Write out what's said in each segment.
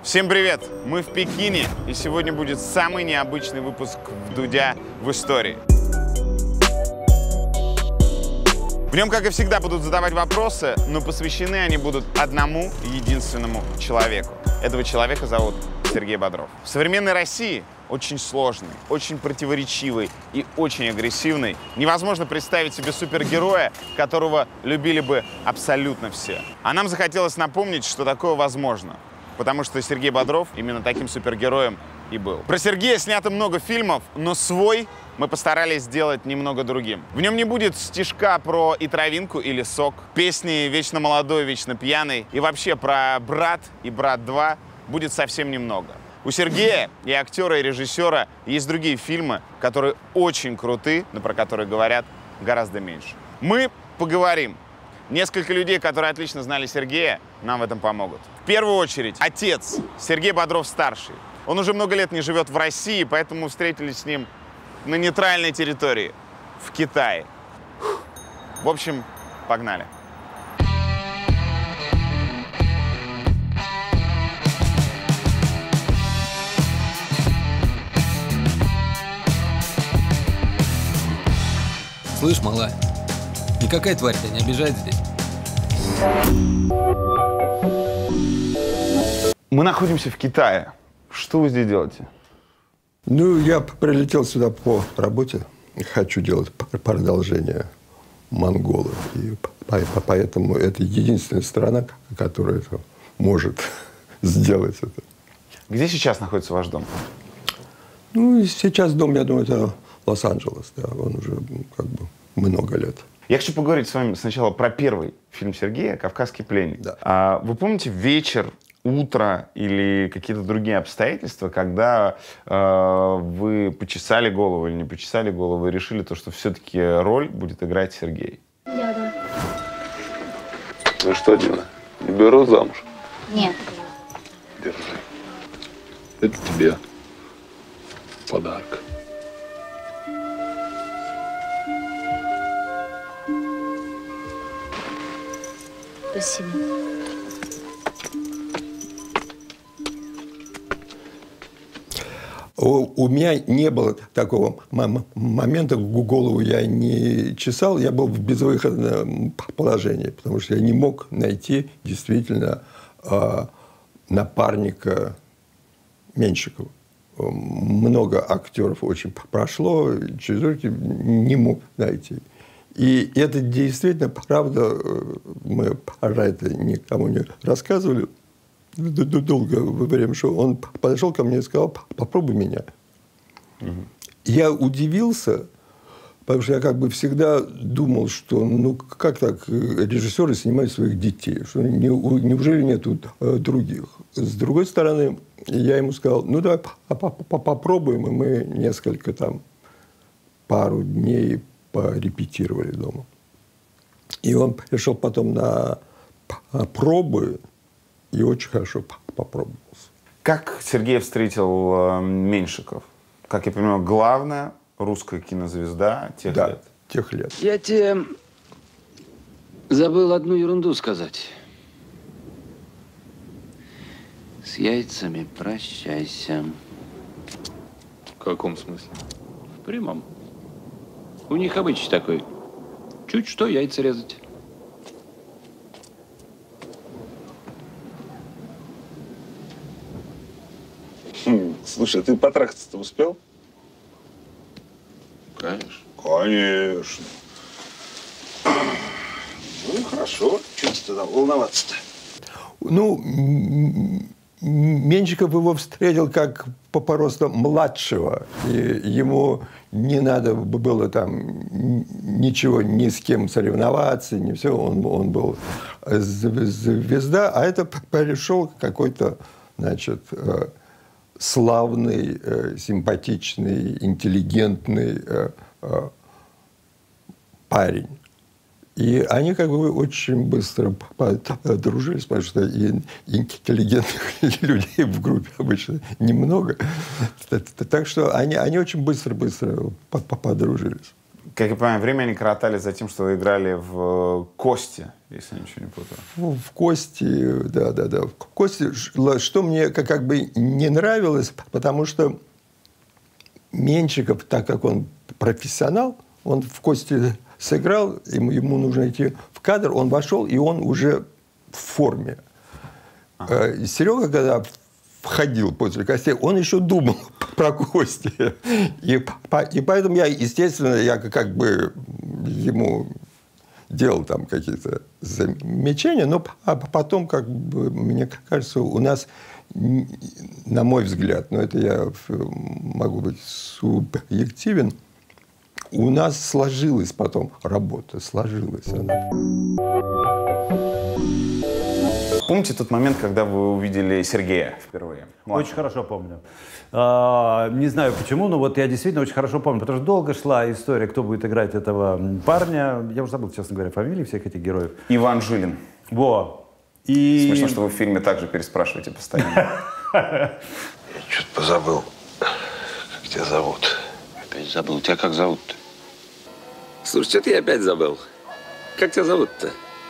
Всем привет! Мы в Пекине, и сегодня будет самый необычный выпуск Дудя в истории. В нем, как и всегда, будут задавать вопросы, но посвящены они будут одному единственному человеку. Этого человека зовут Сергей Бодров. В современной России очень сложный, очень противоречивый и очень агрессивный. Невозможно представить себе супергероя, которого любили бы абсолютно все. А нам захотелось напомнить, что такое возможно. Потому что Сергей Бодров именно таким супергероем и был. Про Сергея снято много фильмов, но свой мы постарались сделать немного другим. В нем не будет стишка про и травинку, или сок, песни «Вечно молодой, вечно пьяный» и вообще про «Брат» и «Брат 2» будет совсем немного. У Сергея и актера, и режиссера есть другие фильмы, которые очень круты, но про которые говорят гораздо меньше. Мы поговорим. Несколько людей, которые отлично знали Сергея, нам в этом помогут. В первую очередь, отец Сергей Бодров-старший. Он уже много лет не живет в России, поэтому встретились с ним на нейтральной территории, в Китае. В общем, погнали. Слышь, малая, никакая тварь тебя не обижает здесь? Мы находимся в Китае. Что вы здесь делаете? Ну, я прилетел сюда по работе. Хочу делать продолжение монголов. И поэтому это единственная страна, которая это может сделать это. Где сейчас находится ваш дом? Ну, и сейчас дом, я думаю, это Лос-Анджелес. Да, он уже как бы много лет. Я хочу поговорить с вами сначала про первый фильм Сергея «Кавказский пленник». Да. Вы помните вечер, утро или какие-то другие обстоятельства, когда вы почесали голову или не почесали голову и решили, что все-таки роль будет играть Сергей? Да. Ну что, Дина, не беру замуж? Нет. Держи. Это тебе подарок. Спасибо. У меня не было такого момента, голову я не чесал, я был в безвыходном положении, потому что я не мог найти действительно напарника Меньшикова. Много актеров очень прошло, через руки не мог найти. И это действительно правда, мы про это никому не рассказывали долгое время, что он подошел ко мне и сказал: попробуй меня. Угу. Я удивился, потому что я как бы всегда думал, что ну как так режиссеры снимают своих детей, что неужели нету других. С другой стороны, я ему сказал: ну давай попробуем, и мы несколько там, пару дней порепетировали дома. И он пришел потом на пробы и очень хорошо попробовался. Как Сергей встретил Меньшиков? Как я понимаю, главная русская кинозвезда тех лет. Тех лет. Я тебе забыл одну ерунду сказать. С яйцами прощайся. В каком смысле? В прямом. У них обычай такой. Чуть что, яйца резать. Слушай, ты потрахаться-то успел? Конечно. Конечно. Ну, хорошо. Чего ты тогда волноваться-то? Ну, Меньшиков его встретил как по росту младшего. И ему не надо было там ничего, ни с кем соревноваться, не все. Он был звезда, а это пришел какой-то, значит, славный, симпатичный, интеллигентный парень. И они как бы очень быстро подружились, потому что и интеллигентных людей в группе обычно немного. Так что они очень быстро подружились. Как я понимаю, время они коротали за тем, что вы играли в «Кости», если я ничего не путаю. В «Кости», да. В «Кости», что мне как бы не нравилось, потому что Меньшиков, так как он профессионал, он в «Кости» сыграл, ему нужно идти в кадр, он вошел, и он уже в форме. Серега, когда входил после «Костей», он еще думал про «Кости». И поэтому я, естественно, я как бы ему делал там какие-то замечания, но потом, как бы, мне кажется, у нас, на мой взгляд, но это я могу быть субъективен, у нас сложилась потом работа, сложилась она. Помните тот момент, когда вы увидели Сергея впервые? Очень хорошо помню. Не знаю почему, но вот я действительно очень хорошо помню, потому что долго шла история, кто будет играть этого парня. Я уже забыл, честно говоря, фамилии всех этих героев. Иван Жилин. Во. И... Смешно, что вы в фильме также переспрашиваете постоянно. Я что-то позабыл, как тебя зовут. Опять забыл. Тебя как зовут-то? Слушай, что ты опять забыл? Как тебя зовут-то?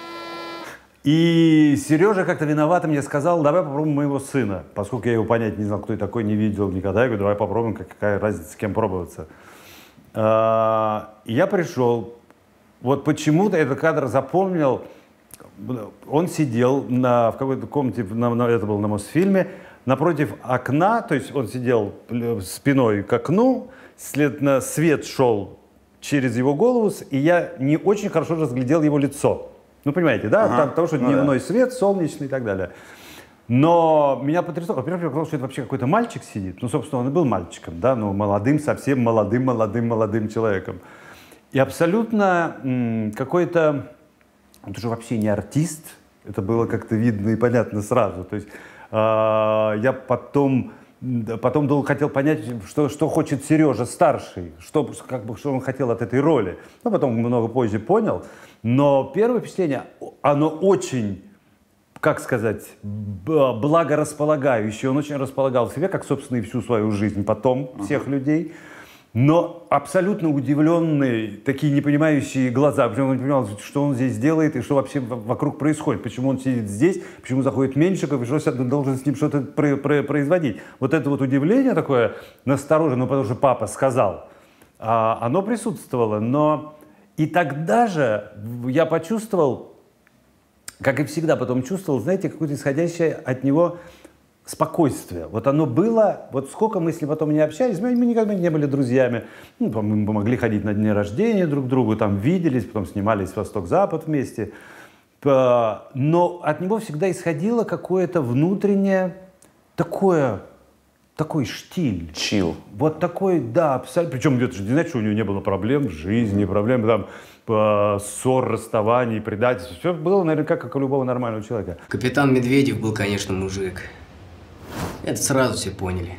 И Сережа как-то виноватым мне сказал, давай попробуем моего сына. Поскольку я его понять не знал, кто такой, не видел никогда, я говорю, давай попробуем, какая разница, с кем пробоваться. И я пришел, вот почему-то этот кадр запомнил, он сидел в какой-то комнате, это было на Мосфильме, напротив окна, то есть он сидел спиной к окну, следовательно, свет шел через его голову, и я не очень хорошо разглядел его лицо. Ну, понимаете, да? Там, потому что дневной свет, солнечный и так далее. Но меня потрясло. Во-первых, я сказал, что это вообще какой-то мальчик сидит. Ну, собственно, он и был мальчиком, да, но молодым, совсем молодым человеком. И абсолютно какой-то... Он же вообще не артист. Это было как-то видно и понятно сразу. То есть я потом долго хотел понять, что хочет Сережа старший, что он хотел от этой роли. Но потом много позже понял. Но первое впечатление, оно очень, как сказать, благорасполагающее. Он очень располагал в себе, как, собственно, и всю свою жизнь потом всех людей. Но абсолютно удивленные, такие непонимающие глаза. Почему он не понимал, что он здесь делает и что вообще вокруг происходит. Почему он сидит здесь, почему заходит Меньшиков, и что должен с ним что-то производить. Вот это вот удивление такое настороженное, потому что папа сказал, оно присутствовало. Но и тогда же я почувствовал, как и всегда потом чувствовал, знаете, какое-то исходящее от него спокойствие. Вот оно было, вот сколько мы с ним потом не общались, мы никогда не были друзьями. Ну, мы могли ходить на дни рождения друг к другу, там виделись, потом снимались «Восток-Запад» вместе. Но от него всегда исходило какое-то внутреннее такой штиль. Чил. Вот такой, да, абсолютно. Причем это же не значит, что у него не было проблем в жизни, проблем там, ссор, расставаний, предательств. Все было наверняка, как у любого нормального человека. Капитан Медведев был, конечно, мужик. Это сразу все поняли.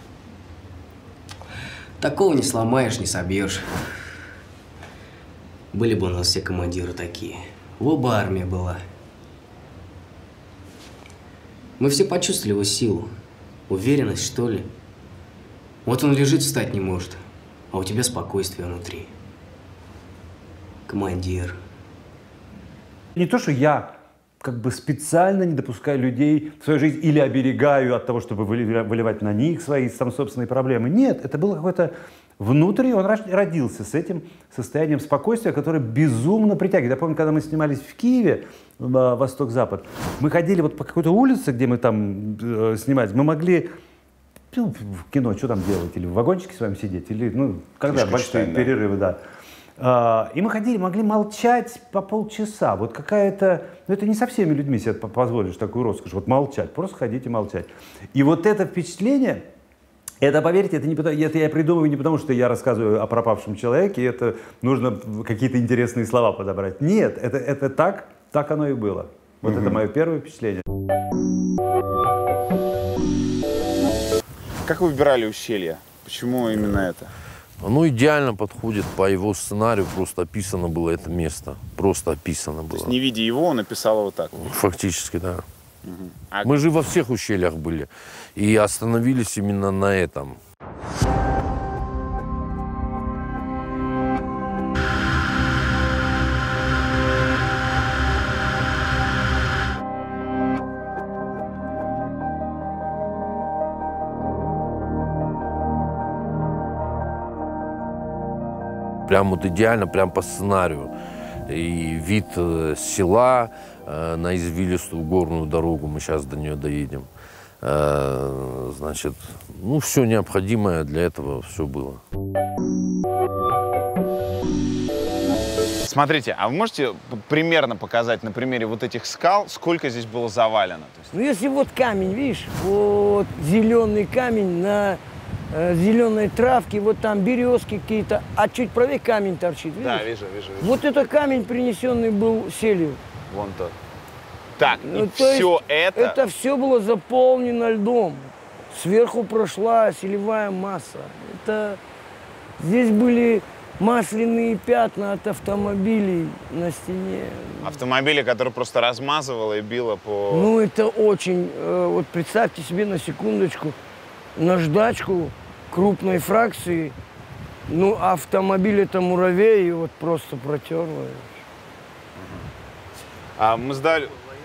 Такого не сломаешь, не собьешь. Были бы у нас все командиры такие. В оба армия была. Мы все почувствовали его силу. Уверенность, что ли. Вот он лежит, встать не может. А у тебя спокойствие внутри. Командир. Не то, что я как бы специально не допускаю людей в свою жизнь или оберегаю от того, чтобы выливать на них свои там, собственные проблемы. Нет, это было какое-то внутри, он родился с этим состоянием спокойствия, которое безумно притягивает. Я помню, когда мы снимались в Киеве, «Восток-Запад», мы ходили вот по какой-то улице, где мы там снимались, мы могли в кино что там делать, или в вагончике с вами сидеть, или, ну, когда большие перерывы, да. И мы ходили, могли молчать по полчаса. Вот какая-то... Ну, это не со всеми людьми себе позволишь такую роскошь. Вот молчать, просто ходить и молчать. И вот это впечатление, это, поверьте, это я придумываю не потому, что я рассказываю о пропавшем человеке, это нужно какие-то интересные слова подобрать. Нет, это так оно и было. Вот это мое первое впечатление. Как вы выбирали «Ущелье»? Почему именно это? Оно идеально подходит по его сценарию, просто описано было это место. Просто описано было. То есть, не видя его, он написал его так? Фактически, да. Мы же во всех ущельях были. И остановились именно на этом. прям вот идеально, прям по сценарию. И вид села на извилистую горную дорогу, мы сейчас до нее доедем. Значит, ну, все необходимое для этого все было. Смотрите, а вы можете примерно показать на примере вот этих скал, сколько здесь было завалено? Ну, если вот камень, видишь, вот зеленый камень на зеленой травке, вот там березки какие-то, а чуть правее камень торчит, видишь? Да, вижу. Вот это камень, принесенный был селью. Вон тот. Так, Ну, и то есть все это... Это все было заполнено льдом. Сверху прошла селевая масса. Это... Здесь были масляные пятна от автомобилей на стене. Автомобили, которые просто размазывало и било по... Ну, это очень... Вот представьте себе на секундочку наждачку крупной фракции. Ну, автомобиль это муравей, и вот просто протерло. А мы сдали...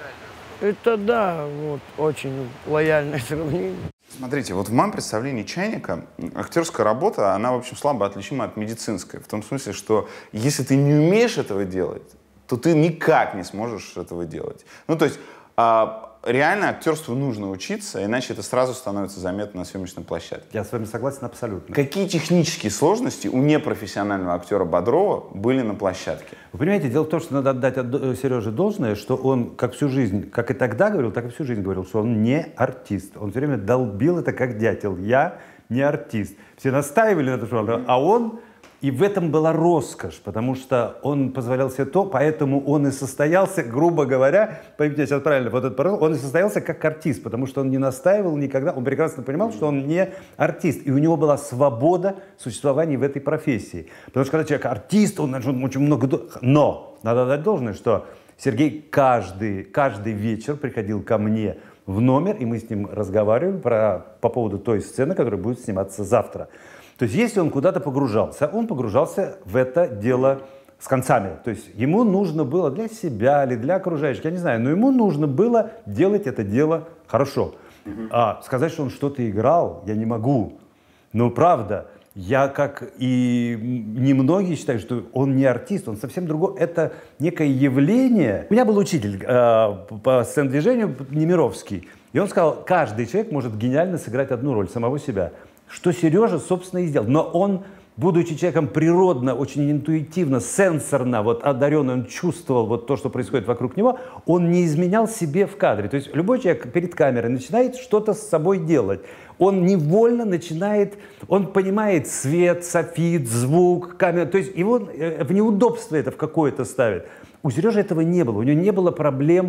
Это да, вот очень лояльное сравнение. Смотрите, вот в моем представлении «Чайника» актерская работа, она, в общем, слабо отличима от медицинской. В том смысле, что если ты не умеешь этого делать, то ты никак не сможешь этого делать. Ну, то есть реально актерству нужно учиться, иначе это сразу становится заметно на съемочной площадке. Я с вами согласен абсолютно. Какие технические сложности у непрофессионального актера Бодрова были на площадке? Вы понимаете, дело в том, что надо отдать Сереже должное, что он как всю жизнь, как и тогда говорил, так и всю жизнь говорил, что он не артист. Он все время долбил это как дятел. Я не артист. Все настаивали на это, а он... И в этом была роскошь, потому что он позволял себе то, поэтому он и состоялся, грубо говоря, поймите, я сейчас правильно, вот этот пароль, он и состоялся как артист, потому что он не настаивал никогда, он прекрасно понимал, что он не артист, и у него была свобода существования в этой профессии. Потому что когда человек артист, он очень много... Но надо дать должное, что Сергей каждый вечер приходил ко мне в номер, и мы с ним разговаривали по поводу той сцены, которая будет сниматься завтра. То есть если он куда-то погружался, он погружался в это дело с концами. То есть ему нужно было для себя или для окружающих, я не знаю, но ему нужно было делать это дело хорошо. А сказать, что он что-то играл, я не могу. Но правда, я, как и немногие, считаю, что он не артист, он совсем другой. Это некое явление. У меня был учитель по сцен-движению Немировский, и он сказал, каждый человек может гениально сыграть одну роль, самого себя. Что Сережа, собственно, и сделал. Но он, будучи человеком природно, очень интуитивно, сенсорно, вот одаренный, он чувствовал вот то, что происходит вокруг него, он не изменял себе в кадре. То есть любой человек перед камерой начинает что-то с собой делать. Он невольно начинает, он понимает свет, софит, звук, камера. То есть его в неудобство это в какое-то ставит. У Сережи этого не было, у него не было проблем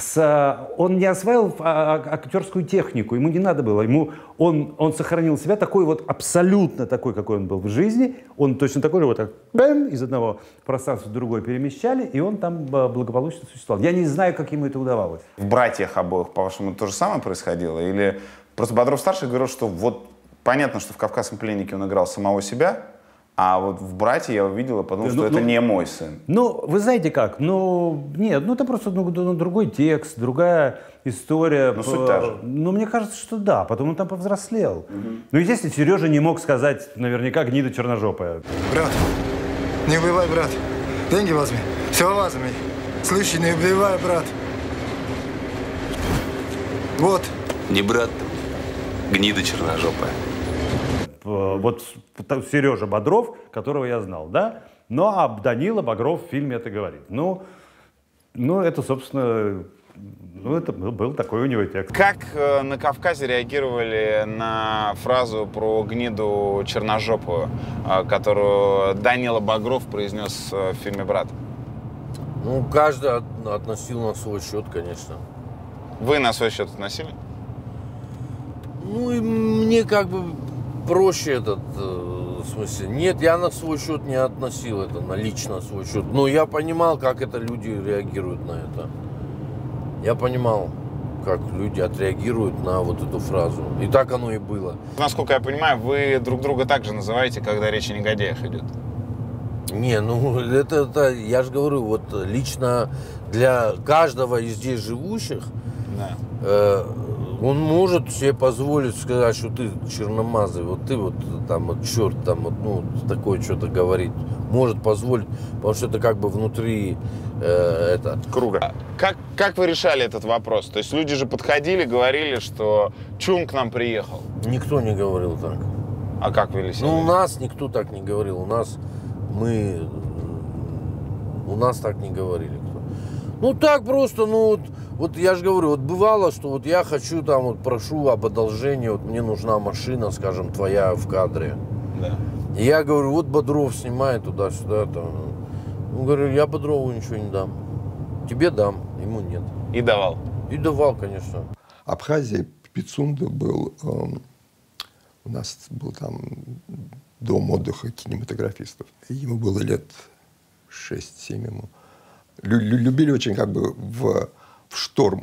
он не осваивал актерскую технику, ему не надо было, он сохранил себя такой вот, абсолютно такой, какой он был в жизни, он точно такой же, вот так, бэм, из одного пространства в другое перемещали, и он там благополучно существовал. Я не знаю, как ему это удавалось. В «Братьях» обоих, по-вашему, то же самое происходило? Или просто Бодров-старший говорил, что вот понятно, что в «Кавказском пленнике» он играл самого себя, а вот в «Братья» я увидел и подумал, что это не мой сын. Ну, вы знаете как, нет, это просто другой текст, другая история. Но суть та же. Ну, мне кажется, что да, потом он там повзрослел. Ну, естественно, Сережа не мог сказать наверняка гнида черножопая. Брат, не убивай, брат. Деньги возьми, все возьми. Слышишь, не убивай, брат. Вот. Не брат, гнида черножопая. Вот Сережа Бодров, которого я знал, да? Ну, а Данила Багров в фильме это говорит. Ну, это, собственно, это был такой у него текст. Как на Кавказе реагировали на фразу про гниду черножопую, которую Данила Багров произнес в фильме «Брат»? Ну, каждый относил на свой счет, конечно. Вы на свой счет относили? Ну, и мне как бы проще в смысле, нет, я на свой счет не относил это, на лично свой счет. Но я понимал, как это люди реагируют на это. Я понимал, как люди отреагируют на вот эту фразу. И так оно и было. Насколько я понимаю, вы друг друга также называете, когда речь о негодяях идет. Не, ну это я же говорю, вот лично для каждого из здесь живущих, Он может себе позволить сказать, что ты черномазый, вот ты вот там вот черт, там вот, ну, такое что-то говорит. Может позволить, потому что это как бы внутри круга. Как вы решали этот вопрос? То есть люди же подходили, говорили, что Чум к нам приехал. Никто не говорил так. А как вели себя? Ну, у нас никто так не говорил. У нас так не говорили кто. Ну, так просто, ну, вот я же говорю, вот бывало, что вот я хочу там, вот прошу об одолжении, вот мне нужна машина, скажем, твоя в кадре. Да. И я говорю, вот Бодров снимает туда-сюда, там. Ну, говорю, я Бодрову ничего не дам. Тебе дам, ему нет. И давал? И давал, конечно. Абхазия, Пицунда был, у нас был там дом отдыха кинематографистов. Ему было лет 6-7 ему. Любили очень как бы в шторм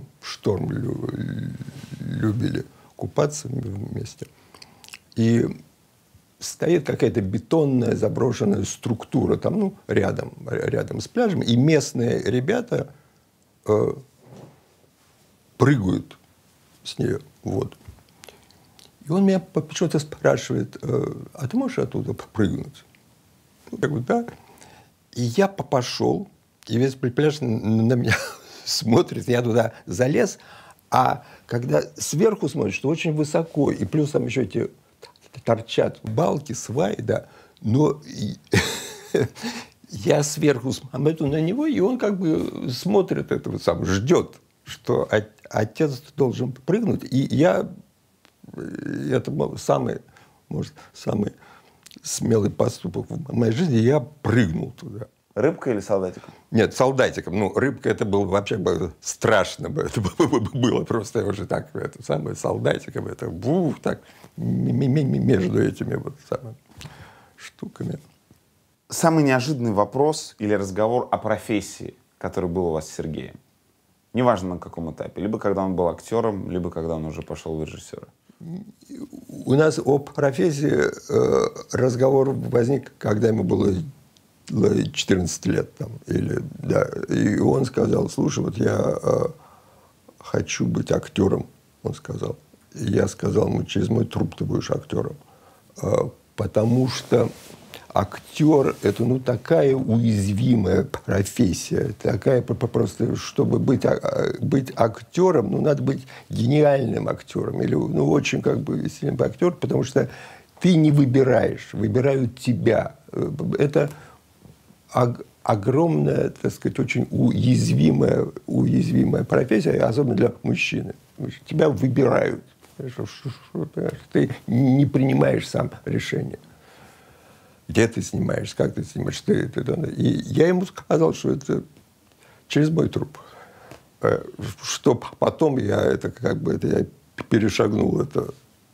любили купаться вместе. И стоит какая-то бетонная заброшенная структура там, ну, рядом с пляжем, и местные ребята прыгают с нее в воду. И он меня почему-то спрашивает, а ты можешь оттуда попрыгнуть? Я говорю, да. И я пошел, и весь пляж на меня смотрит, я туда залез, а когда сверху смотришь, что очень высоко, и плюс там еще эти торчат балки, сваи, да, но я сверху смотрю на него, и он как бы смотрит этого самого, ждет, что отец должен прыгнуть, и это был самый смелый поступок в моей жизни, я прыгнул туда. Рыбкой или солдатиком? Нет, солдатиком. Ну, рыбка это было вообще страшно. Это было просто уже так, это самое, солдатиком. Это так, между этими вот самыми штуками. Самый неожиданный вопрос или разговор о профессии, который был у вас с Сергеем? Неважно на каком этапе. Либо когда он был актером, либо когда он уже пошел в режиссера. У нас о профессии разговор возник, когда ему было 14 лет. Там, да. И он сказал, слушай, вот я хочу быть актером, он сказал. И я сказал ему, через мой труп ты будешь актером. Потому что актер – это ну, такая уязвимая профессия. Такая просто, чтобы быть актером, ну, надо быть гениальным актером. Или ну, очень как бы сильным актером, потому что ты не выбираешь, выбирают тебя. Это огромная, так сказать, очень уязвимая профессия, особенно для мужчины. Тебя выбирают. Ты не принимаешь сам решение. Где ты снимаешь, как ты снимаешь. И я ему сказал, что это через мой труп. Что потом я перешагнул это.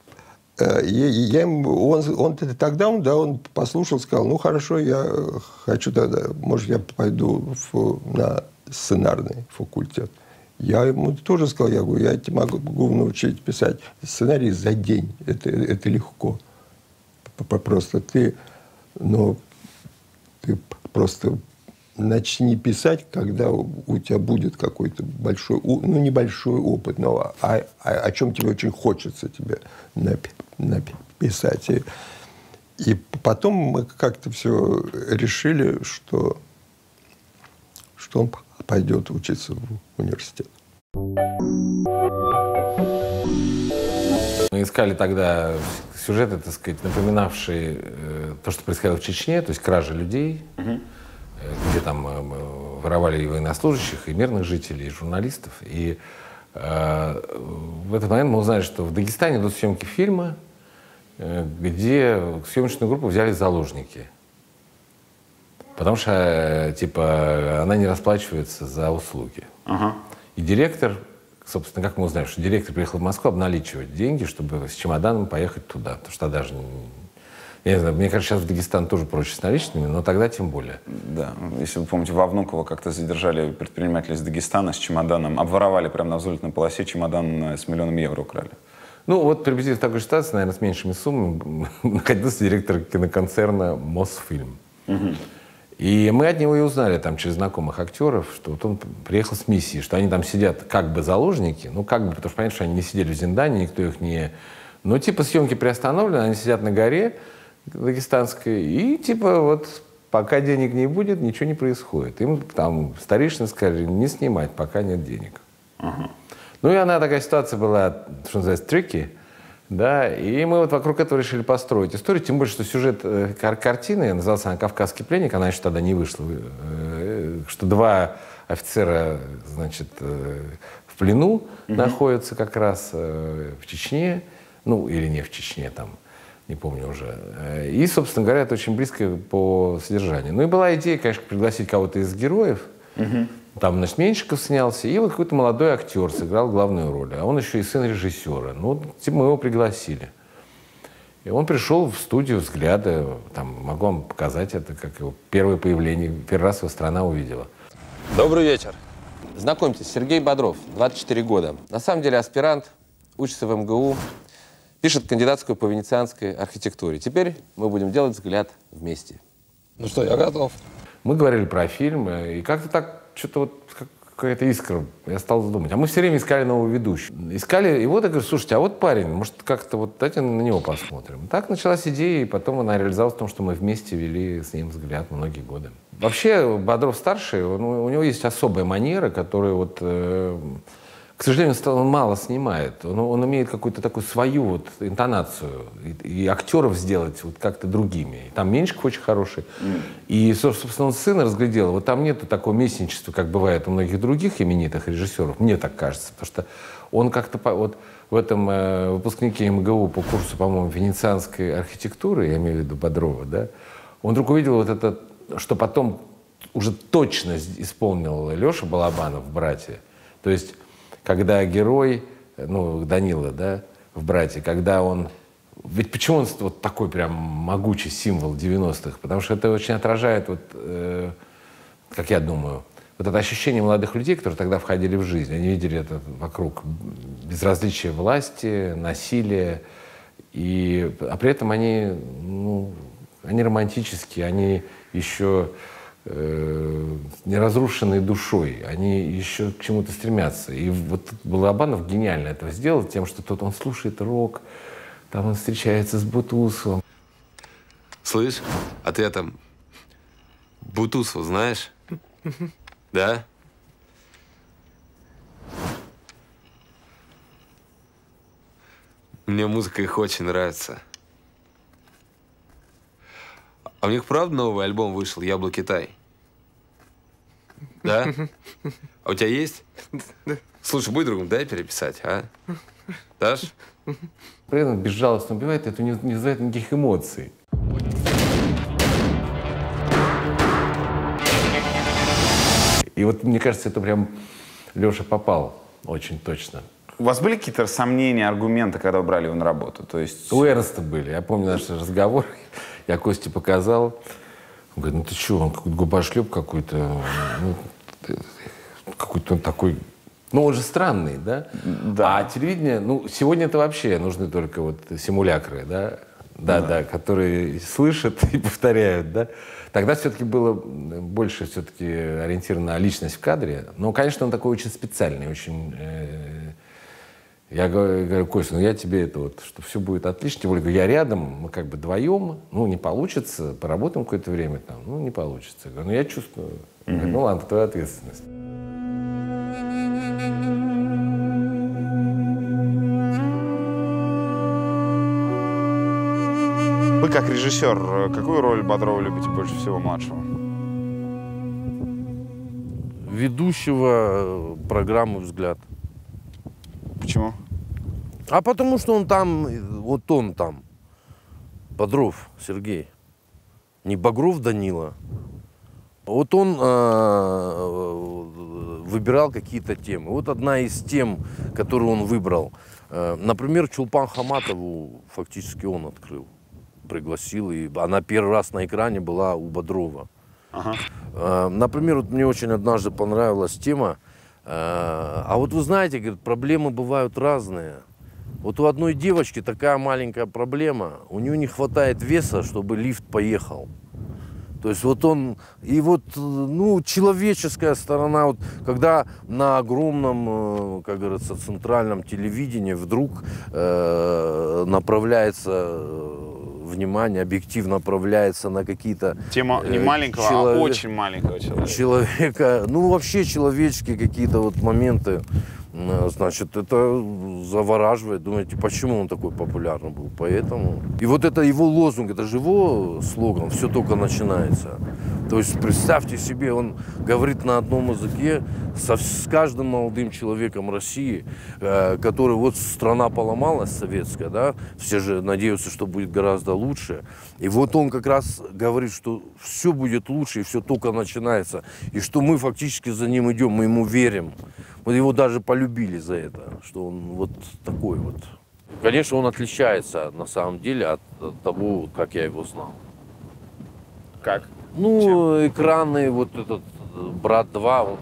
Он послушал, сказал, ну хорошо, я хочу тогда, может, я пойду на сценарный факультет. Я ему тоже сказал, я говорю, я тебе могу научить писать сценарий за день. Это легко. Просто ты просто начни писать, когда у тебя будет какой-то большой, ну, небольшой опыт, но о чем тебе очень хочется тебе написать. И потом мы как-то все решили, что он пойдет учиться в университет. Мы искали тогда сюжеты, так сказать, напоминавшие то, что происходило в Чечне, то есть кража людей, где там воровали и военнослужащих, и мирных жителей, и журналистов. И в этот момент мы узнали, что в Дагестане идут съемки фильма, где съемочную группу взяли заложники. Потому что, типа, она не расплачивается за услуги. И директор, собственно, как мы узнаем, что директор приехал в Москву обналичивать деньги, чтобы с чемоданом поехать туда. Потому что даже, я не знаю, мне кажется, сейчас в Дагестан тоже проще с наличными, но тогда тем более. Да, если вы помните, во Внуково как-то задержали предпринимателя из Дагестана с чемоданом, обворовали прямо на взлетной полосе, чемодан с €1 000 000 украли. Ну, вот приблизительно в такой ситуации, наверное, с меньшими суммами находился директор киноконцерна «Мосфильм». И мы от него и узнали там через знакомых актеров, что вот он приехал с миссией, что они там сидят как бы заложники, ну как бы, потому что понятно, что они не сидели в Зиндане, никто их не... Ну типа съемки приостановлены, они сидят на горе дагестанской, и типа вот пока денег не будет, ничего не происходит. Им там старейшины сказали, не снимать, пока нет денег. Ну и она, такая ситуация была, что называется, tricky. Да, и мы вот вокруг этого решили построить историю, тем более, что сюжет картины, назывался она «Кавказский пленник», она еще тогда не вышла, что два офицера, значит, в плену находятся как раз в Чечне, ну, или не в Чечне, там, не помню уже. И, собственно говоря, это очень близко по содержанию. Ну и была идея, конечно, пригласить кого-то из героев. Там, значит, Меньшиков снялся, и вот какой-то молодой актер сыграл главную роль. А он еще и сын режиссера. Ну, типа, мы его пригласили. И он пришел в студию «Взгляда». Там, могу вам показать это, как его первое появление. Первый раз его страна увидела. Добрый вечер. Знакомьтесь, Сергей Бодров, 24 года. На самом деле аспирант, учится в МГУ, пишет кандидатскую по венецианской архитектуре. Теперь мы будем делать «Взгляд» вместе. Ну что, я готов. Мы говорили про фильм, и как-то так, что-то вот какая-то искра. Я стал думать. А мы все время искали нового ведущего. Искали, и вот я говорю, слушайте, а вот парень, может, как-то вот давайте на него посмотрим. Так началась идея, и потом она реализовалась в том, что мы вместе вели с ним «Взгляд» многие годы. Вообще, Бодров-старший, у него есть особая манера, которая вот... К сожалению, он мало снимает. Он имеет какую-то такую свою вот интонацию. И актеров сделать вот как-то другими. Там Меньшиков очень хороший. И, собственно, он сына разглядел. Вот там нету такого местничества, как бывает у многих других именитых режиссеров. Мне так кажется. Потому что он как-то вот в этом выпускнике МГУ по курсу, по-моему, венецианской архитектуры, я имею в виду Бодрова, да, он вдруг увидел вот это, что потом уже точно исполнил Леша Балабанов в «Брате». То есть когда герой, ну, Данила, да, в «Брате», когда он... Ведь почему он вот такой прям могучий символ 90-х? Потому что это очень отражает, вот, как я думаю, вот это ощущение молодых людей, которые тогда входили в жизнь. Они видели это вокруг безразличие власти, насилие. А при этом они, ну, они романтические, они еще... неразрушенной душой, они еще к чему-то стремятся. И вот Балабанов гениально этого сделал тем, что тут он слушает рок, там он встречается с Бутусовым. Слышь, а ты там Бутусова знаешь? Да? Мне музыка их очень нравится. А у них, правда, новый альбом вышел «Яблоки-Тай»? Да? А у тебя есть? Слушай, будь другом, дай переписать, а? Дашь? При этом безжалостно убивает, это не вызывает никаких эмоций. И вот, мне кажется, это прям Леша попал очень точно. У вас были какие-то сомнения, аргументы, когда вы брали его на работу? То есть... У Эрнста были. Я помню наш разговор. Я Косте показал. Он говорит, ну ты что, он какой-то губошлеп какой-то. Ну, какой-то он такой... Ну, он же странный, да? Да. А телевидение, ну, сегодня это вообще нужны только вот симулякры, да? Да, которые слышат и повторяют, да? Тогда все-таки было больше все-таки ориентировано на личность в кадре. Но, конечно, он такой очень специальный, очень... Я говорю, Костя, ну я тебе это вот, что все будет отлично. Тем более, я рядом, мы как бы вдвоем, ну не получится, поработаем какое-то время там, ну не получится. Я говорю, ну я чувствую. Говорю, ну ладно, твоя ответственность. Вы как режиссер, какую роль Бодрова любите больше всего младшего? Ведущего программы «Взгляд». Почему? А потому что он там, вот он там, Бодров Сергей, не Багров Данила. Вот он выбирал какие-то темы. Вот одна из тем, которую он выбрал, например, Чулпан Хаматову фактически он открыл, пригласил, и она первый раз на экране была у Бодрова. Например, вот мне очень однажды понравилась тема. А вот вы знаете, говорит, проблемы бывают разные. Вот у одной девочки такая маленькая проблема, у нее не хватает веса, чтобы лифт поехал. То есть вот он, и вот, ну, человеческая сторона, вот, когда на огромном, как говорится, центральном телевидении вдруг направляется внимание, объектив направляется на какие-то... Тема не маленького, а очень маленького человека. Ну, вообще человеческие какие-то вот моменты. Значит, это завораживает. Думаете, почему он такой популярный был? Поэтому. И вот это его лозунг, это же его слоган, все только начинается. То есть представьте себе, он говорит на одном языке с каждым молодым человеком России, который вот страна поломалась советская, да, все же надеются, что будет гораздо лучше. И вот он как раз говорит, что все будет лучше, и все только начинается. И что мы фактически за ним идем, мы ему верим. Вот его даже полюбили за это, что он вот такой вот. Конечно, он отличается на самом деле от того, как я его знал. Как? Ну, экраны, вот этот «Брат 2»,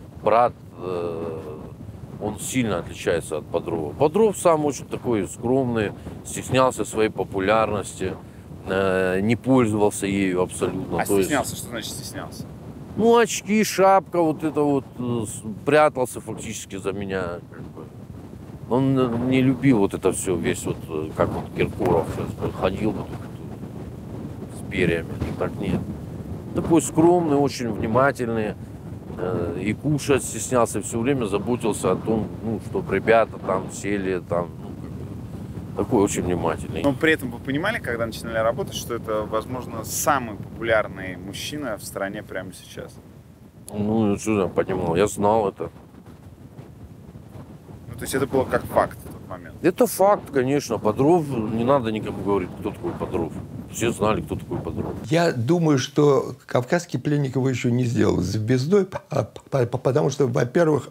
он сильно отличается от Бодрова. Бодров сам очень такой скромный, стеснялся своей популярности, не пользовался ею абсолютно. А стеснялся? Что значит стеснялся? Ну, очки, шапка, вот это вот, прятался фактически за меня. Как бы. Он не любил вот это все, весь вот, как вот Киркоров сейчас ходил вот с перьями, так нет. Такой скромный, очень внимательный, и кушать стеснялся, все время заботился о том, ну, чтобы ребята там сели, там, ну, такой очень внимательный. Но при этом вы понимали, когда начинали работать, что это, возможно, самый популярный мужчина в стране прямо сейчас? Ну, что я понимал, я знал это. Ну, то есть это было как факт в тот момент? Это факт, конечно. Бодров, не надо никому говорить, кто такой Бодров. Все знали, кто такой Бодров. Я думаю, что «Кавказский пленник» его еще не сделал звездой, потому что, во-первых,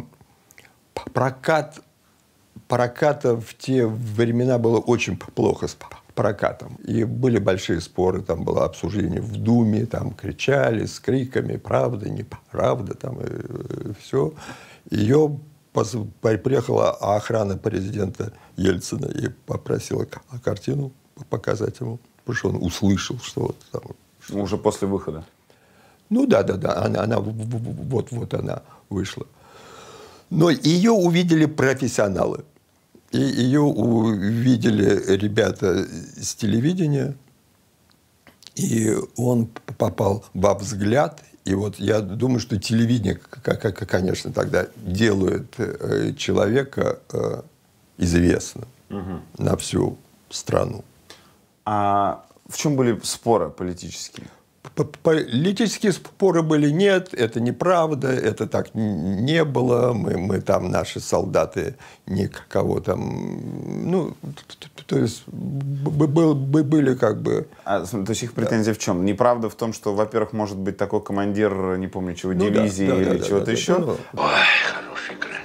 проката в те времена было очень плохо с прокатом. И были большие споры, там было обсуждение в Думе, там кричали с криками «правда, неправда», там и все. Ее приехала охрана президента Ельцина и попросила картину показать ему. Потому что он услышал, что вот там... Уже после выхода? Ну да. Она вот она вышла. Но ее увидели профессионалы. И ее увидели ребята с телевидения. И он попал во взгляд. И вот я думаю, что телевидение, конечно, тогда делает человека известным на всю страну. А в чем были споры политические? Политические споры были: нет, это неправда, это так не было, мы там, наши солдаты, никого там, ну, то есть были как бы... То есть их претензия в чем? Неправда в том, что, во-первых, может быть такой командир, не помню, чего, дивизии или чего-то еще? Ой, хороший край.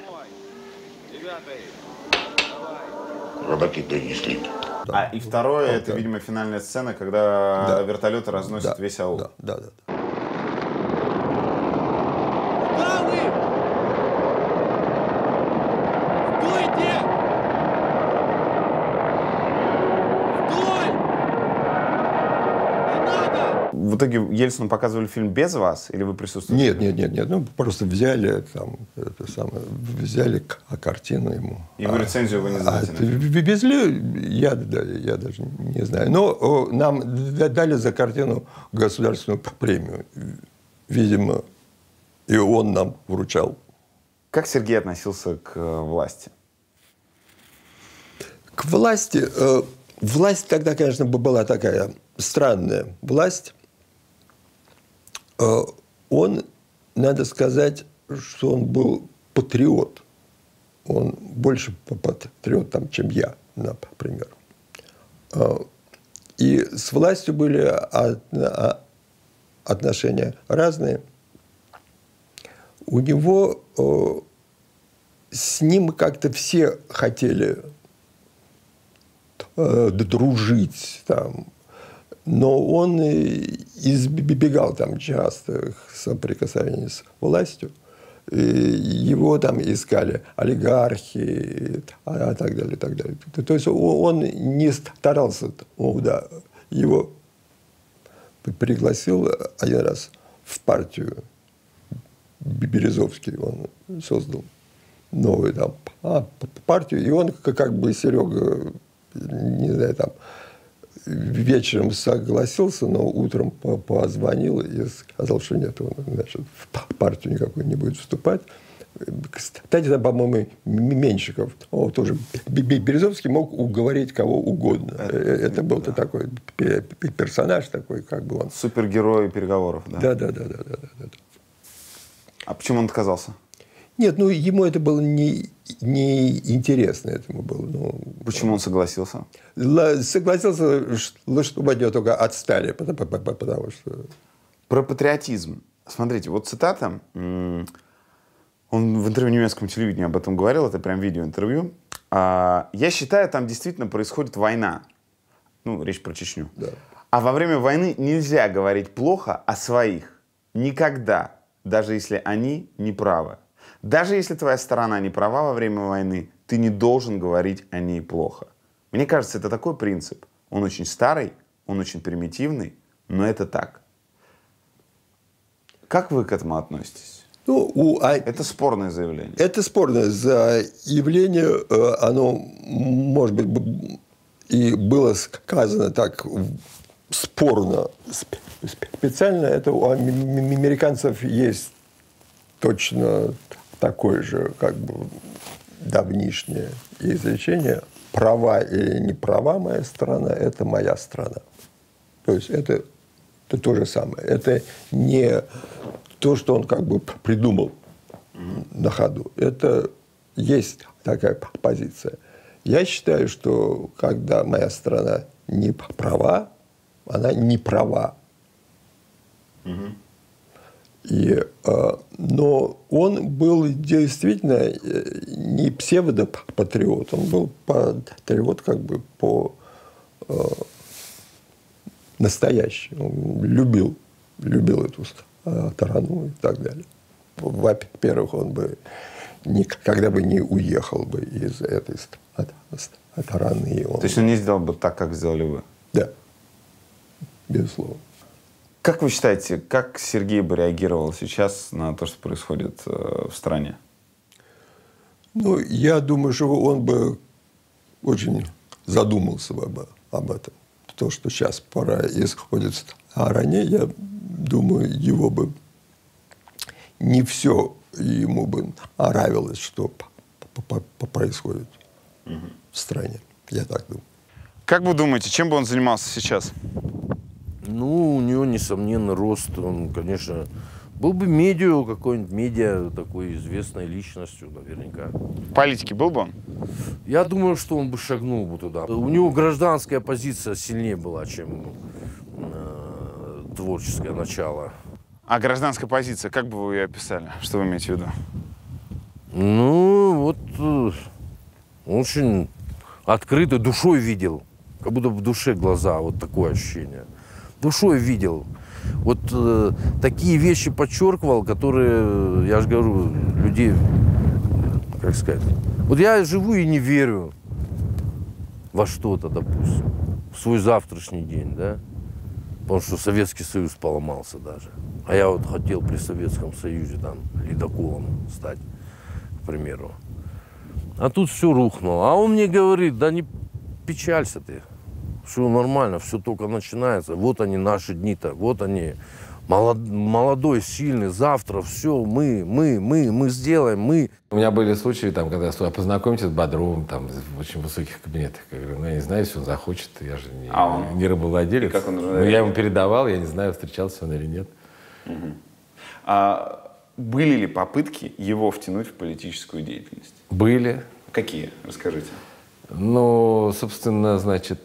Рыбаки донесли. И второе, это, видимо, финальная сцена, когда вертолеты разносят весь аул. Да. Куда вы? Стойте! Стой! Не надо! В итоге Ельцину показывали фильм без вас? Или вы присутствовали? Нет. Ну, просто взяли картину ему. Его рецензию вы не знаете? Везли, я даже не знаю. Но нам дали за картину государственную премию. Видимо, и он нам вручал. Как Сергей относился к власти? К власти? Власть тогда, конечно, была такая странная власть. Он, надо сказать, что он был патриот. Он больше патриот, там, чем я, например. И с властью были отношения разные. У него с ним как-то все хотели дружить там. Но он избегал там частых соприкосновений с властью. И его там искали олигархи и так далее, и так далее. То есть он не старался его пригласил один раз в партию. Березовский он создал новую там партию, и он как бы Серега, не знаю, там вечером согласился, но утром позвонил и сказал, что нет, он, значит, в партию никакой не будет вступать. Кстати, там, по-моему, Меньшиков, он тоже Березовский мог уговорить кого угодно. Это был такой персонаж такой, как бы он. Супергерой переговоров, да? Да. А почему он отказался? Нет, ну ему это было не интересно, этому было. Ну, почему он согласился? Согласился, чтобы от него только отстали, потому что... Про патриотизм. Смотрите, вот цитата. Он в интервью немецкому телевидению об этом говорил, это прям видеоинтервью. Я считаю, там действительно происходит война. Ну, речь про Чечню. Да. А во время войны нельзя говорить плохо о своих. Никогда. Даже если они не правы. Даже если твоя сторона не права во время войны, ты не должен говорить о ней плохо. Мне кажется, это такой принцип. Он очень старый, он очень примитивный, но это так. Как вы к этому относитесь? Ну, это спорное заявление. Это спорное заявление. Оно, может быть, и было сказано так спорно, специально. Это у американцев есть точно такое же, как бы, давнишнее изречение. Права или не права моя страна, это моя страна. То есть это то же самое. Это не то, что он как бы придумал на ходу. Это есть такая позиция. Я считаю, что когда моя страна не права, она не права. Но он был действительно не псевдопатриот, он был патриот как бы по настоящему. Он любил эту страну и так далее. Во-первых, он бы никогда бы не уехал бы из этой страны. То есть он не сделал бы так, как сделали вы? Да, безусловно. Как вы считаете, как Сергей бы реагировал сейчас на то, что происходит в стране? Ну, я думаю, что он бы очень задумался бы об этом. То, что сейчас происходит в стране, я думаю, его бы не все ему бы нравилось, что происходит в стране. Я так думаю. Как вы думаете, чем бы он занимался сейчас? Ну, у него, несомненно, рост. Он, конечно, был бы какой-нибудь медиа, такой известной личностью, наверняка. В политике был бы он? Я думаю, что он бы шагнул бы туда. У него гражданская позиция сильнее была, чем творческое начало. А гражданская позиция, как бы вы ее описали? Что вы имеете в виду? Ну, вот очень открыто, душой видел. Как будто в душе глаза, вот такое ощущение. Душой видел. Вот такие вещи подчеркивал, которые, я же говорю, людей, как сказать. Вот я живу и не верю во что-то, допустим, в свой завтрашний день, да. Потому что Советский Союз поломался даже. А я вот хотел при Советском Союзе там ледоколом стать, к примеру. А тут все рухнуло. А он мне говорит, да не печалься ты. Все нормально, все только начинается. Вот они, наши дни-то, вот они. Молодой, сильный, завтра все, мы сделаем, мы. У меня были случаи, там, когда я познакомился с Бодровым, там, в очень высоких кабинетах. Я говорю, ну, я не знаю, если он захочет, я же не рабовладелец. Как он но я ему передавал, я не знаю, встречался он или нет. А были ли попытки его втянуть в политическую деятельность? Были. Какие? Расскажите. Ну, собственно, значит,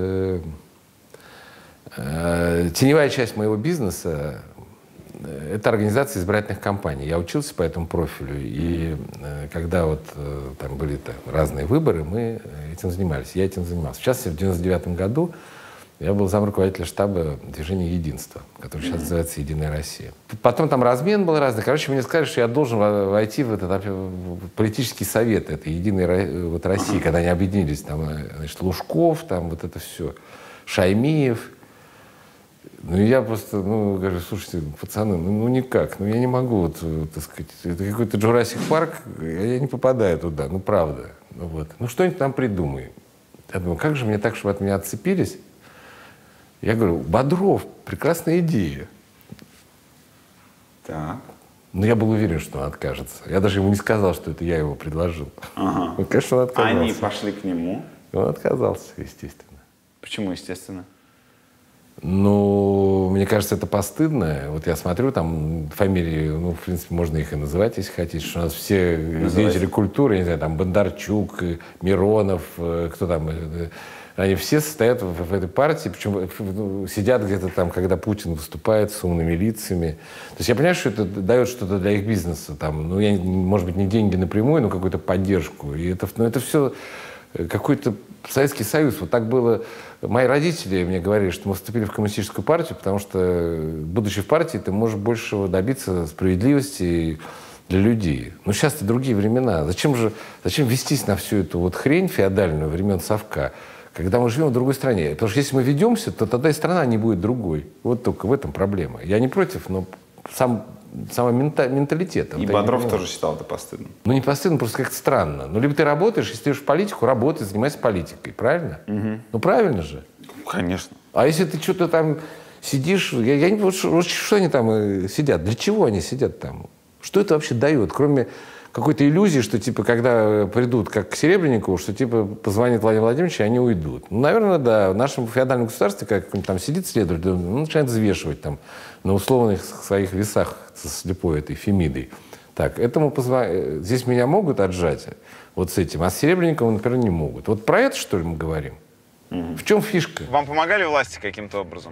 теневая часть моего бизнеса – это организация избирательных кампаний. Я учился по этому профилю, и когда вот там были разные выборы, мы этим занимались, я этим занимался. В частности, в 1999 году я был замруководителя штаба движения «Единство», которое сейчас называется «Единая Россия». Потом там размен был разный. Короче, мне сказали, что я должен войти в этот политический совет этой «Единой вот России», когда они объединились. Там, значит, Лужков, там вот это все, Шаймиев. Ну, я просто, говорю, слушайте, пацаны, ну никак, я не могу, вот, так сказать, это какой-то Jurassic Park, я не попадаю туда, правда. Ну, что-нибудь там придумай. Я думаю, как же мне так, чтобы от меня отцепились? Я говорю, Бодров, прекрасная идея. Так. Но я был уверен, что он откажется. Я даже ему не сказал, что это я его предложил. Ага. Ну, конечно, он отказался. Они пошли к нему? Он отказался, естественно. Почему, естественно? Ну, мне кажется, это постыдно. Вот я смотрю, там фамилии, в принципе, можно их и называть, если хотите, что у нас все деятели культуры, я не знаю, там Бондарчук, Миронов, кто там, они все состоят в этой партии, причем сидят где-то там, когда Путин выступает с умными лицами. То есть я понимаю, что это дает что-то для их бизнеса, там, может быть, не деньги напрямую, но какую-то поддержку. И это все какой-то Советский Союз. Вот так было. Мои родители мне говорили, что мы вступили в коммунистическую партию, потому что, будучи в партии, ты можешь больше добиться справедливости для людей. Но сейчас-то другие времена. Зачем вестись на всю эту вот хрень феодальную времен Совка, когда мы живем в другой стране? Потому что если мы ведемся, то тогда и страна не будет другой. Вот только в этом проблема. Я не против, но самого менталитета. И Бодров тоже считал это постыдным. Ну, не постыдно, просто как-то странно. Либо ты работаешь, если ты идешь в политику, работай, занимайся политикой. Правильно? Угу. Ну, правильно же. Конечно. А если ты что-то там сидишь... Я не понимаю, что они там сидят? Для чего они сидят там? Что это вообще дает? Кроме какой-то иллюзии, что, когда придут, как к Серебренникову, что, позвонит Владимир Владимирович, и они уйдут. Ну, наверное, да. В нашем феодальном государстве, как там сидит следователь, начинает взвешивать там на условных своих весах со слепой этой Фемидой. Так, здесь меня могут отжать вот с этим, а с Серебренниковым, например, не могут. Вот про это, что ли, мы говорим? В чем фишка? Вам помогали власти каким-то образом?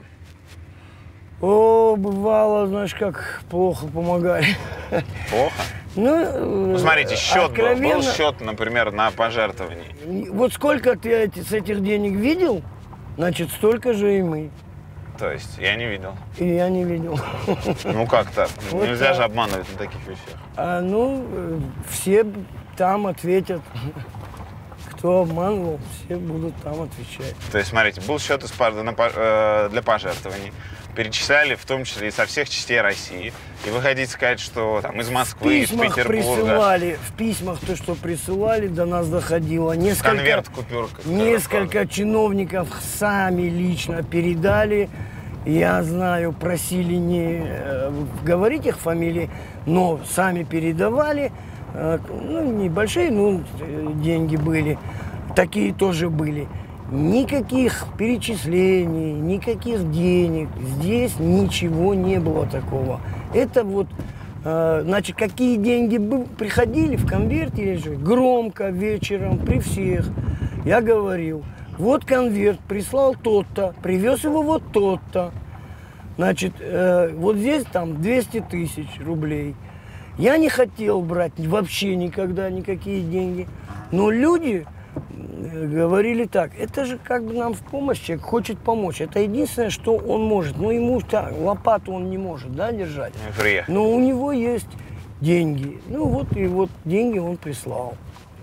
О, бывало, знаешь, как плохо помогали. Плохо? Ну, смотрите, счет был счет, например, на пожертвование. Вот сколько ты с этих денег видел, значит, столько же и мы. То есть я не видел. И я не видел. Ну как так? Вот нельзя же обманывать на таких вещах. Все там ответят. Кто обманывал, все будут там отвечать. То есть, смотрите, был счет для пожертвований. Перечисляли, в том числе и со всех частей России. И вы хотите сказать, что там из Москвы, из Петербурга. В письмах то, что присылали, до нас доходило. Конверт купюр. Несколько чиновников сами лично передали. Я знаю, просили не говорить их фамилии, но сами передавали. Небольшие, деньги были. Такие тоже были. Никаких перечислений, никаких денег. Здесь ничего не было такого. Это значит, какие деньги приходили в конверте лежали? Громко, вечером, при всех. Я говорил, вот конверт прислал тот-то, привез его вот тот-то. Значит, вот здесь там 200 тысяч рублей. Я не хотел брать вообще никогда никакие деньги. Но люди говорили так, это же как бы нам в помощь, человек хочет помочь. Это единственное, что он может. Но ему лопату он не может, держать. Но у него есть деньги. И деньги он прислал.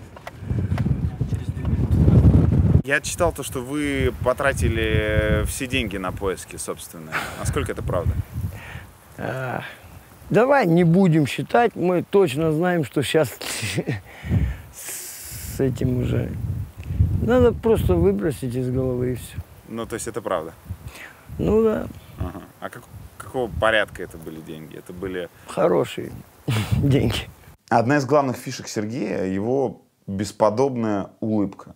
Я читал то, что вы потратили все деньги на поиски собственные. Насколько это правда? Давай не будем считать. Мы точно знаем, что сейчас с этим уже... Надо просто выбросить из головы и все. Ну, то есть это правда? Ну, да. Ага. А какого порядка это были деньги? Это были... Хорошие деньги. Одна из главных фишек Сергея — его бесподобная улыбка.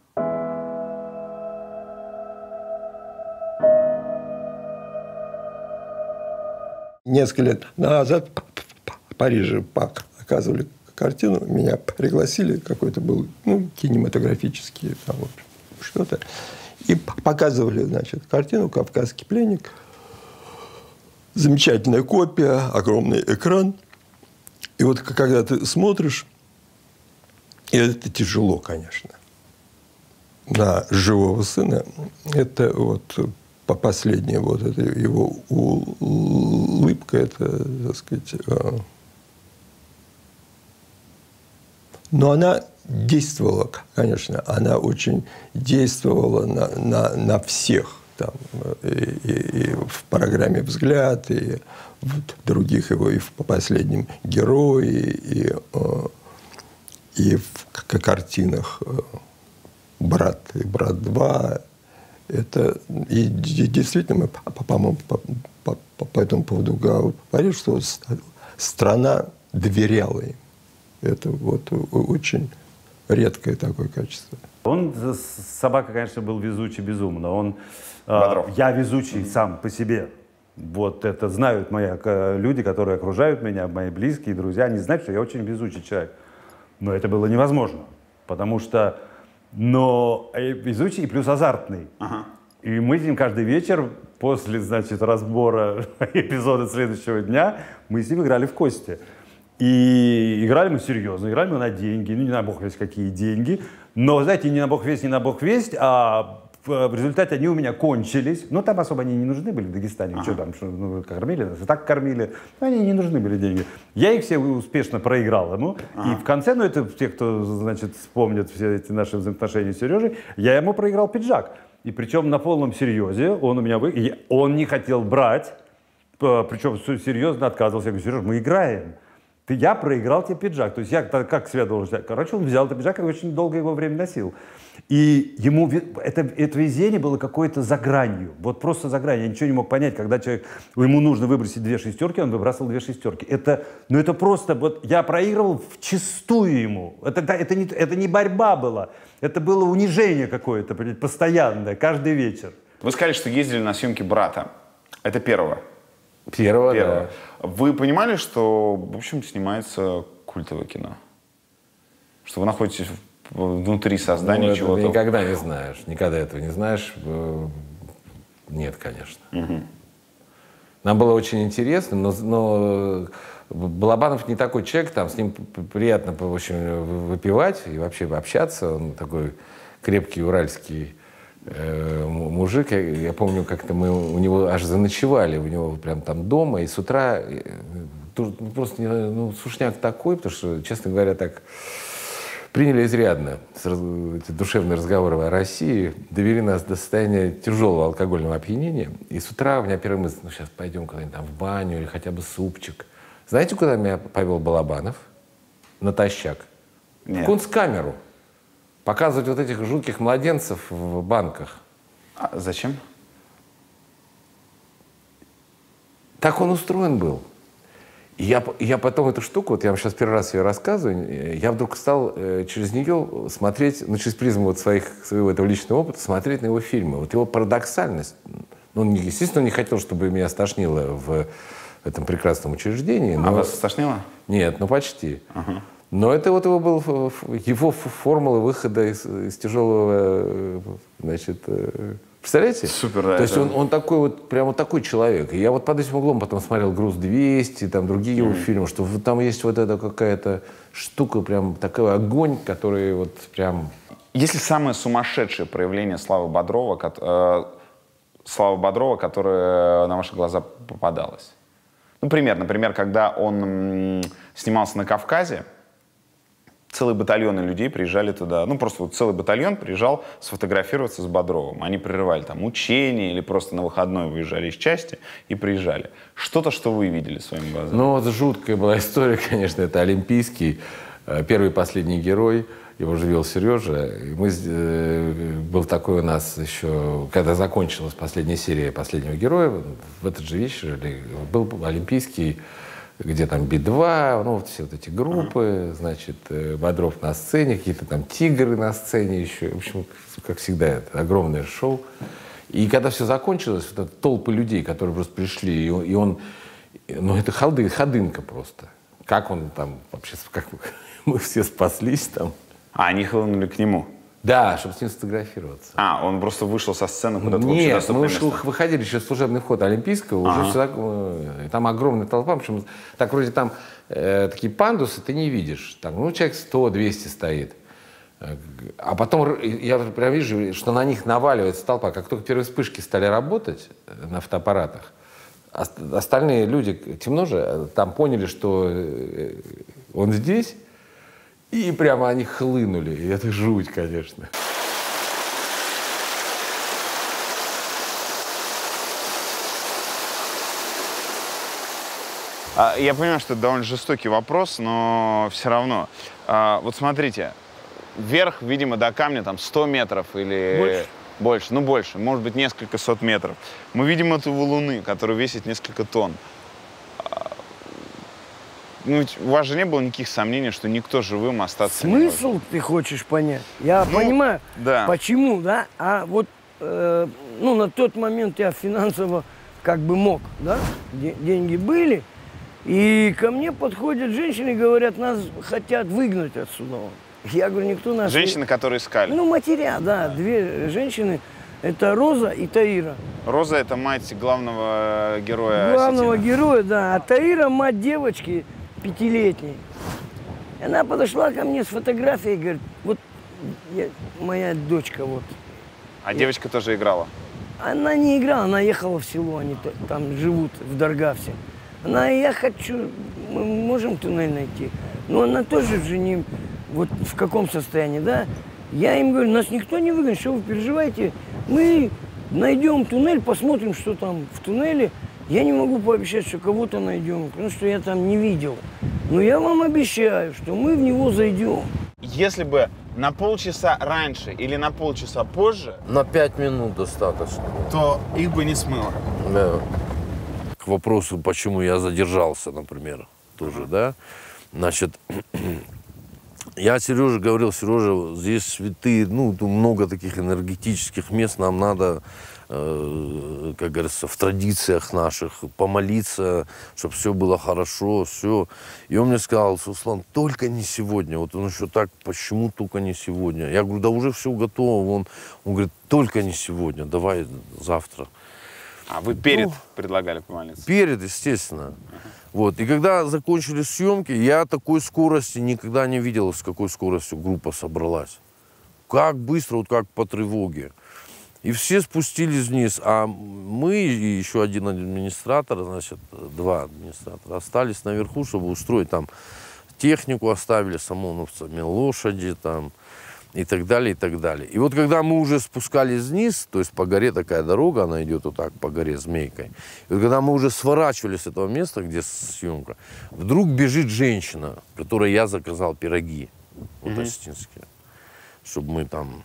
Несколько лет назад в Париже показывали картину, меня пригласили, какой-то был, кинематографический, там, что-то, и показывали, значит, картину «Кавказский пленник». Замечательная копия, огромный экран. И вот когда ты смотришь, и это тяжело, конечно, на живого сына, это последняя это его улыбка, это, так сказать... Но она действовала, конечно, она очень действовала на всех. там, и в программе «Взгляд», и в других его, и в «Последнем герое», и в картинах «Брат» и «Брат 2». Это, и действительно, мы, по-моему, по этому поводу говорили, что страна доверяла им. Это вот очень редкое такое качество. Он, собака, конечно, был везучий безумно. Он, Бодров. я везучий сам по себе. Вот это знают мои люди, которые окружают меня, мои близкие, друзья. Они знают, что я очень везучий человек. Но это было невозможно. Потому что, но везучий и плюс азартный. Ага. И мы с ним каждый вечер, после, значит, разбора эпизода следующего дня, мы с ним играли в кости. И играли мы серьезно, играли мы на деньги, ну не на бог весть какие деньги, но, знаете, не на бог весть, а в результате они у меня кончились. Ну там особо они не нужны были в Дагестане, что там, ну, кормили нас, и так кормили, но они не нужны были деньги. Я их все успешно проиграл ему, и в конце, ну это те, кто, значит, вспомнит все эти наши взаимоотношения с Сережей, я ему проиграл пиджак. И причем на полном серьезе он у меня он не хотел брать, причем серьезно отказывался. Я говорю: Сереж, мы играем. Я проиграл тебе пиджак. То есть я как себя должен взять? Короче, он взял этот пиджак и очень долго его время носил. И ему это везение было какое-то за гранью. Вот просто за гранью. Я ничего не мог понять, когда ему нужно выбросить 2 шестерки, он выбрасывал 2 шестерки. Это просто, вот я проигрывал вчистую ему. Это не борьба была. Это было унижение какое-то, постоянное, каждый вечер. Вы сказали, что ездили на съемки «Брата». Это первого. Первого. Да. Вы понимали, что, в общем, снимается культовое кино? Что вы находитесь внутри создания чего-то? Никогда не знаешь. Никогда этого не знаешь. Нет, конечно. Угу. Нам было очень интересно, но Балабанов не такой человек, там с ним приятно, в общем, выпивать и вообще общаться. Он такой крепкий уральский мужик. Я помню, как-то мы у него аж заночевали, у него прям там дома, и с утра просто сушняк такой, потому что, честно говоря, так приняли изрядно эти душевные разговоры о России, довели нас до состояния тяжелого алкогольного опьянения. И с утра у меня первая мысль: ну сейчас пойдем куда-нибудь там в баню или хотя бы супчик. Знаете, куда меня повел Балабанов? Натощак. Нет. В кунсткамеру. Показывать вот этих жутких младенцев в банках. А зачем? Так он устроен был. И я потом эту штуку, вот я вам сейчас первый раз ее рассказываю, я вдруг стал через нее смотреть, ну, через призму вот своего этого личного опыта, смотреть на его фильмы. Вот его парадоксальность. Ну, естественно, он не хотел, чтобы меня стошнило в этом прекрасном учреждении. А вас стошнило? Нет, ну почти. Ага. Но это вот его формула выхода из тяжелого, значит, представляете? Супер, да. То есть он такой вот, прям вот такой человек. И я вот под этим углом потом смотрел «Груз-200», там другие его фильмы, что там есть вот эта какая-то штука, прям такой огонь, который вот прям... Если самое сумасшедшее проявление Славы Бодрова, которое на ваши глаза попадалось? Ну, например, когда он снимался на Кавказе, целые батальоны людей приезжали туда. Ну, просто вот целый батальон приезжал сфотографироваться с Бодровым. Они прерывали там учения или просто на выходной выезжали из части и приезжали. Что-то, что вы видели своими глазами? Ну, вот жуткая была история, конечно. Это олимпийский, первый и последний герой. Его же вел Сережа. И был такой у нас еще, когда закончилась последняя серия «Последнего героя», в этот же вечер был олимпийский, где там Би-2, ну, вот все вот эти группы, значит, Бодров на сцене, какие-то там тигры на сцене еще. В общем, как всегда, это огромное шоу. И когда все закончилось, вот эта толпа людей, которые просто пришли, и он, ну, это ходынка просто. Как он там вообще, как мы все спаслись там. А они хлынули к нему? Да, чтобы с ним сфотографироваться. А, он просто вышел со сцены куда-то? Нет, мы выходили через служебный вход Олимпийского, уже все, там огромная толпа, причем так вроде там такие пандусы ты не видишь, там, ну, человек 100-200 стоит. А потом я прям вижу, что на них наваливается толпа. Как только первые вспышки стали работать на фотоаппаратах, остальные люди, темно же, там поняли, что он здесь, и прямо они хлынули. И это жуть, конечно. Я понимаю, что это довольно жестокий вопрос, но все равно. Вот смотрите, вверх, видимо, до камня там 100 метров или... Больше? Больше, ну больше, может быть, несколько сот метров. Мы видим эту валуны, которая весит несколько тонн. Ну, ведь у вас же не было никаких сомнений, что никто живым остаться не может. Смысл ты хочешь понять? Я понимаю, да. почему, да? А вот, ну, на тот момент я финансово как бы мог, да? Деньги были. И ко мне подходят женщины и говорят, нас хотят выгнать отсюда. Я говорю, никто нас... Женщины, которые искали? Ну, матеря, да. Две женщины. Это Роза и Таира. Роза – это мать главного героя. Главного героя, да. А Таира – мать девочки 5-летней. Она подошла ко мне с фотографией и говорит, вот моя дочка вот. А девочка тоже играла? Она не играла, она ехала в село, они там живут, в Даргавсе. Она, я хочу, мы можем туннель найти. Но она тоже же не, вот в каком состоянии, да? Я им говорю, нас никто не выгонит, что вы переживаете? Мы найдем туннель, посмотрим, что там в туннеле. Я не могу пообещать, что кого-то найдем, потому что я там не видел. Но я вам обещаю, что мы в него зайдем. Если бы на полчаса раньше или на полчаса позже... На 5 минут достаточно. То их бы не смыло. Да. К вопросу, почему я задержался, например, тоже, да? Значит, я Сереже говорил, Сережа, здесь святые, ну, много таких энергетических мест, нам надо, как говорится, в традициях наших помолиться, чтобы все было хорошо, все. И он мне сказал, Суслан, только не сегодня. Вот он еще так, почему только не сегодня? Я говорю, да уже все готово. Он говорит, только не сегодня, давай завтра. А вы перед предлагали помолиться? Перед, естественно. Вот. И когда закончились съемки, я такой скорости никогда не видел, с какой скоростью группа собралась. Как быстро, вот как по тревоге. И все спустились вниз, а мы и еще один администратор, значит, 2 администратора, остались наверху, чтобы устроить там технику, оставили с ОМОНовцами, лошади там и так далее, и так далее. И вот когда мы уже спускались вниз, то есть по горе такая дорога, она идет вот так по горе змейкой, и вот когда мы уже сворачивали с этого места, где съемка, вдруг бежит женщина, которой я заказал пироги, вот осетинские, чтобы мы там...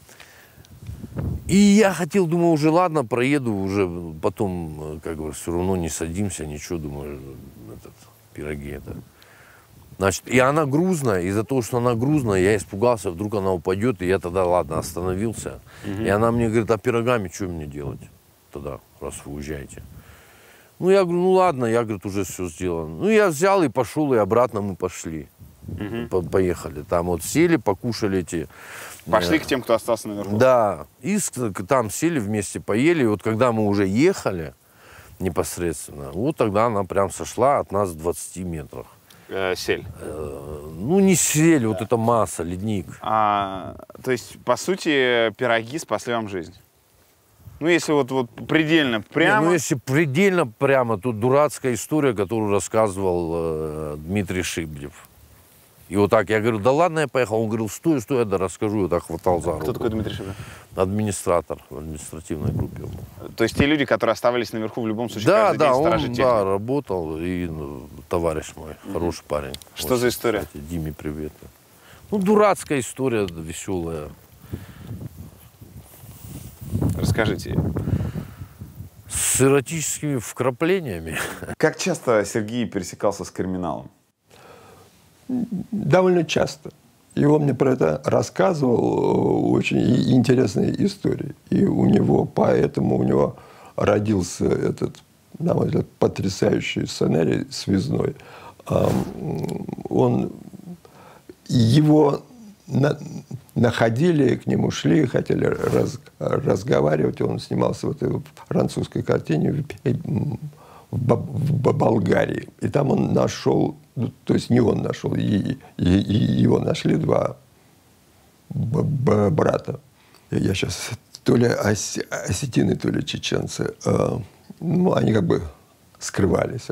И я хотел, думаю, уже ладно, проеду, уже потом, как говорю, все равно не садимся, ничего, думаю, пироги это. Значит, и она грузная, из-за того, что она грузная, я испугался, вдруг она упадет, и я тогда, ладно, остановился. И она мне говорит, а пирогами что мне делать тогда, раз вы уезжаете? Ну, я говорю, ну ладно, я, говорит, уже все сделано. Ну, я взял и пошел, и обратно мы пошли. Поехали. Там вот сели, покушали эти... Пошли к тем, кто остался наверху? Да. И там сели вместе, поели. И вот когда мы уже ехали непосредственно, вот тогда она прям сошла от нас в 20 метрах. Сель? Ну, не сель, вот эта масса, ледник. То есть, по сути, пироги спасли вам жизнь? Ну, если вот предельно прямо... Не, ну, если предельно прямо, тут дурацкая история, которую рассказывал Дмитрий Шиблев. И вот так я говорю, да ладно, я поехал. Он говорил, стой, я да расскажу. Я так хватал за руку. Кто такой Дмитрий Шиблев? Администратор в административной группе. То есть те люди, которые оставались наверху в любом случае, да, каждый день сторожить он, технику? Да, работал. И товарищ мой, хороший парень. Что за история? Кстати, Диме привет. Ну, дурацкая история, веселая. Расскажите. С эротическими вкраплениями. Как часто Сергей пересекался с криминалом? Довольно часто. И он мне про это рассказывал, очень интересные истории. И поэтому у него родился этот, на мой взгляд, потрясающий сценарий «Связной». Его находили, к нему шли, хотели разговаривать. Он снимался в этой французской картине в Болгарии. И там он нашел, то есть не он нашел, его нашли 2 брата. Я сейчас то ли осетины, то ли чеченцы. Ну, они как бы скрывались.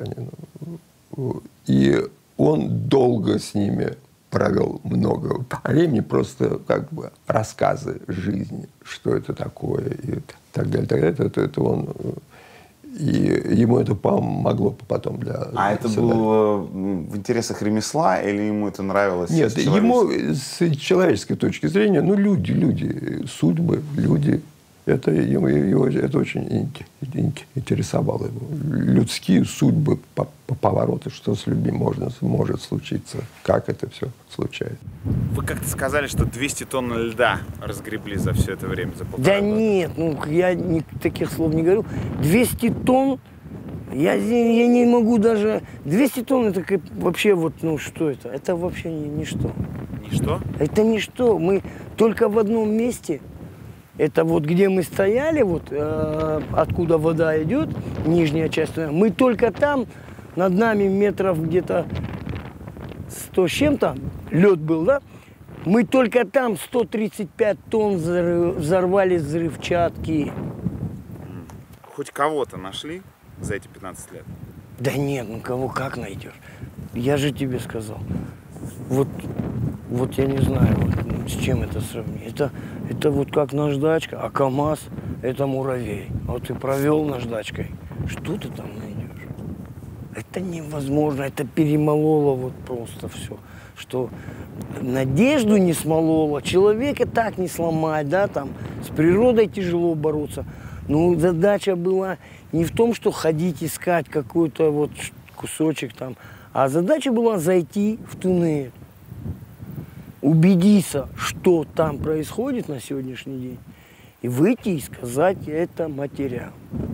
И он долго с ними провел много времени, просто как бы рассказы жизни, что это такое и так далее. Это он... И ему это помогло потом для... А это было в интересах ремесла или ему это нравилось? Нет, ему с человеческой точки зрения, ну, люди, судьбы, люди. Это его это очень интересовало. Людские судьбы, повороты, что с людьми может случиться, как это все случается. Вы как-то сказали, что 200 тонн льда разгребли за все это время, за 1,5 года. Да нет, ну я таких слов не говорю. 200 тонн, я не могу даже... 200 тонн, это как, вообще вот, ну что это? Это вообще ничто. Ничто? Это ничто. Мы только в одном месте... Это вот где мы стояли, вот откуда вода идет, нижняя часть, мы только там, над нами метров где-то 100 с чем-то, лед был, да? Мы только там 135 тонн взорвали взрывчатки. Хоть кого-то нашли за эти 15 лет? Да нет, ну кого как найдешь? Я же тебе сказал. Вот я не знаю, вот, с чем это сравнить. Это вот как наждачка, а КамАЗ – это муравей. А вот ты провел наждачкой, что ты там найдешь? Это невозможно, это перемололо вот просто все. Что надежду не смололо, человека так не сломать, да, там, с природой тяжело бороться. Ну, задача была не в том, что ходить искать какой-то вот кусочек там, а задача была зайти в туннель. Убедиться, что там происходит на сегодняшний день, и выйти и сказать это матерям.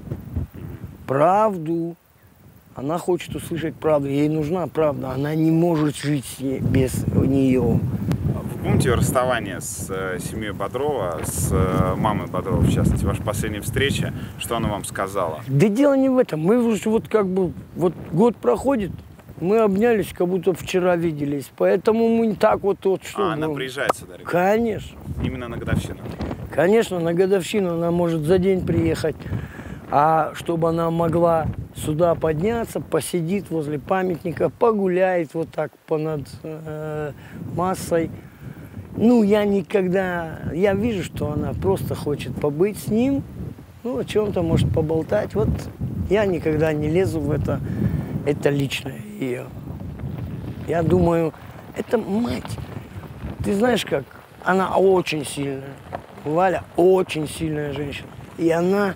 Правду. Она хочет услышать правду. Ей нужна правда. Она не может жить без нее. Вы помните расставание с семьей Бодрова, с мамой Бодрова, в частности, ваша последняя встреча? Что она вам сказала? Да дело не в этом. Мы вот как бы, вот год проходит, мы обнялись, как будто вчера виделись. Поэтому мы не так вот что... она приезжает сюда? Конечно. Именно на годовщину? Конечно, на годовщину она может за день приехать. А чтобы она могла сюда подняться, посидит возле памятника, погуляет вот так понад массой. Ну, я вижу, что она просто хочет побыть с ним, ну, о чем-то может поболтать. Вот я никогда не лезу в это. Это личное ее. Я думаю, это мать. Ты знаешь как? Она очень сильная. Валя очень сильная женщина. И она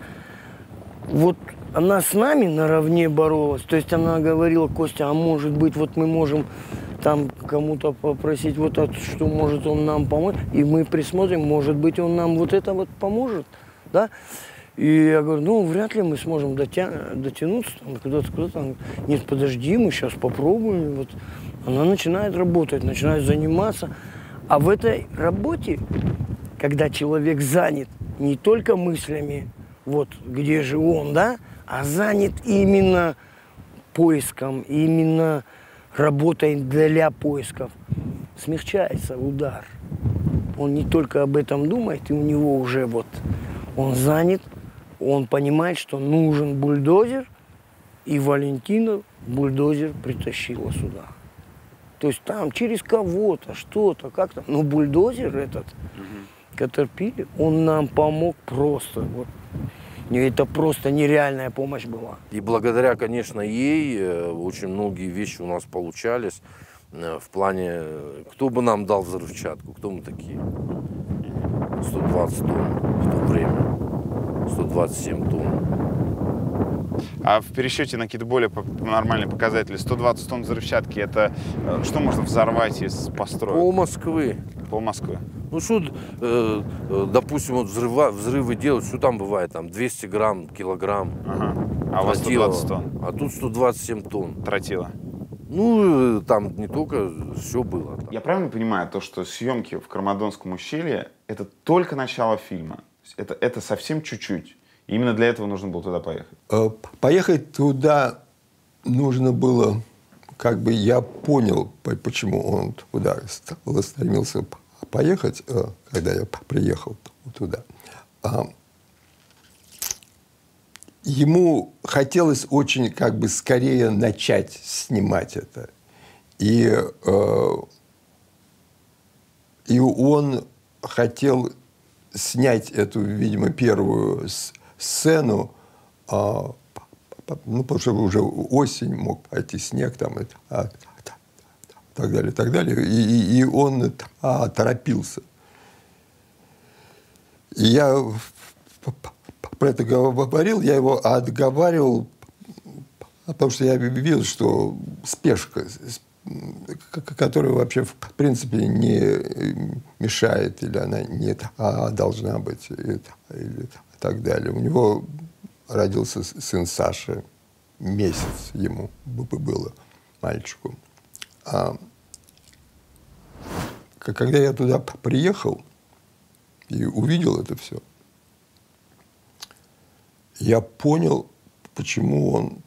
с нами наравне боролась. То есть она говорила: Костя, а может быть, вот мы можем там кому-то попросить, вот что может он нам помочь. И мы присмотрим, может быть, он нам вот это вот поможет. Да? И я говорю, ну, вряд ли мы сможем дотянуться куда-то. Нет, подожди, мы сейчас попробуем. Вот. Она начинает работать, начинает заниматься. А в этой работе, когда человек занят не только мыслями, вот где же он, да, а занят именно поиском, именно работой для поисков, смягчается удар. Он не только об этом думает, и у него уже вот он занят. Он понимает, что нужен бульдозер, и Валентина бульдозер притащила сюда. То есть там через кого-то, что-то, как-то. Но бульдозер этот, Caterpillar, он нам помог просто. Вот. Это просто нереальная помощь была. И благодаря, конечно, ей очень многие вещи у нас получались. В плане, кто бы нам дал взрывчатку, кто мы такие? 120 тонн в то время. 127 тонн. А в пересчете на какие-то более нормальные показатели 120 тонн взрывчатки, это что можно взорвать из построек? По Москве. Ну что, допустим, вот взрывы делают, что там бывает, там 200 грамм, килограмм. Ага. А у вас 120 тонн? А тут 127 тонн. Тротила? Ну, там не только все было. Я правильно понимаю, то, что съемки в Кармадонском ущелье — это только начало фильма? Это совсем чуть-чуть? И именно для этого нужно было туда поехать? Поехать туда нужно было, как бы я понял, почему он туда стремился поехать, когда я приехал туда. Ему хотелось очень как бы скорее начать снимать это. И он хотел снять эту, видимо, первую сцену ну, потому что уже осень, мог пойти снег там, и так далее, так далее. И он торопился. И я про это говорил, я его отговаривал, потому что я видел, что спешка, которая вообще в принципе не мешает, или она не должна быть, или так далее. У него родился сын Саша, месяц ему было, мальчику. Когда я туда приехал и увидел это все, я понял, почему он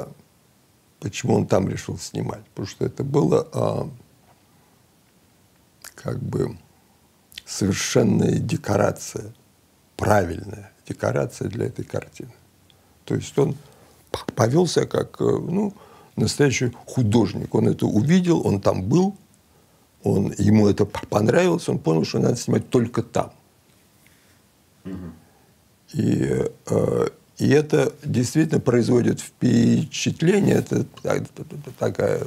там решил снимать. Потому что это было как бы совершенная декорация, правильная декорация для этой картины. То есть он повел себя как настоящий художник. Он это увидел, он там был, ему это понравилось, он понял, что надо снимать только там. И это действительно производит впечатление. Это такая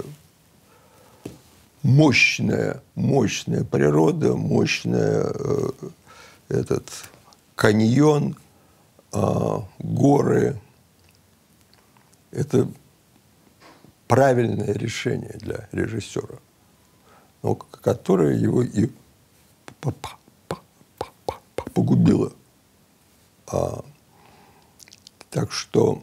мощная природа, мощная этот каньон, горы. Это правильное решение для режиссера, но которое его и погубило. Так что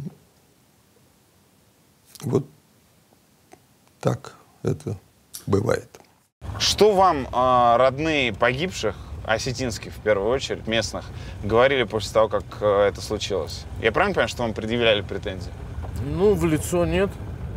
вот так это бывает. Что вам родные погибших, осетинских в первую очередь, местных, говорили после того, как это случилось? Я правильно понимаю, что вам предъявляли претензии? Ну, в лицо нет.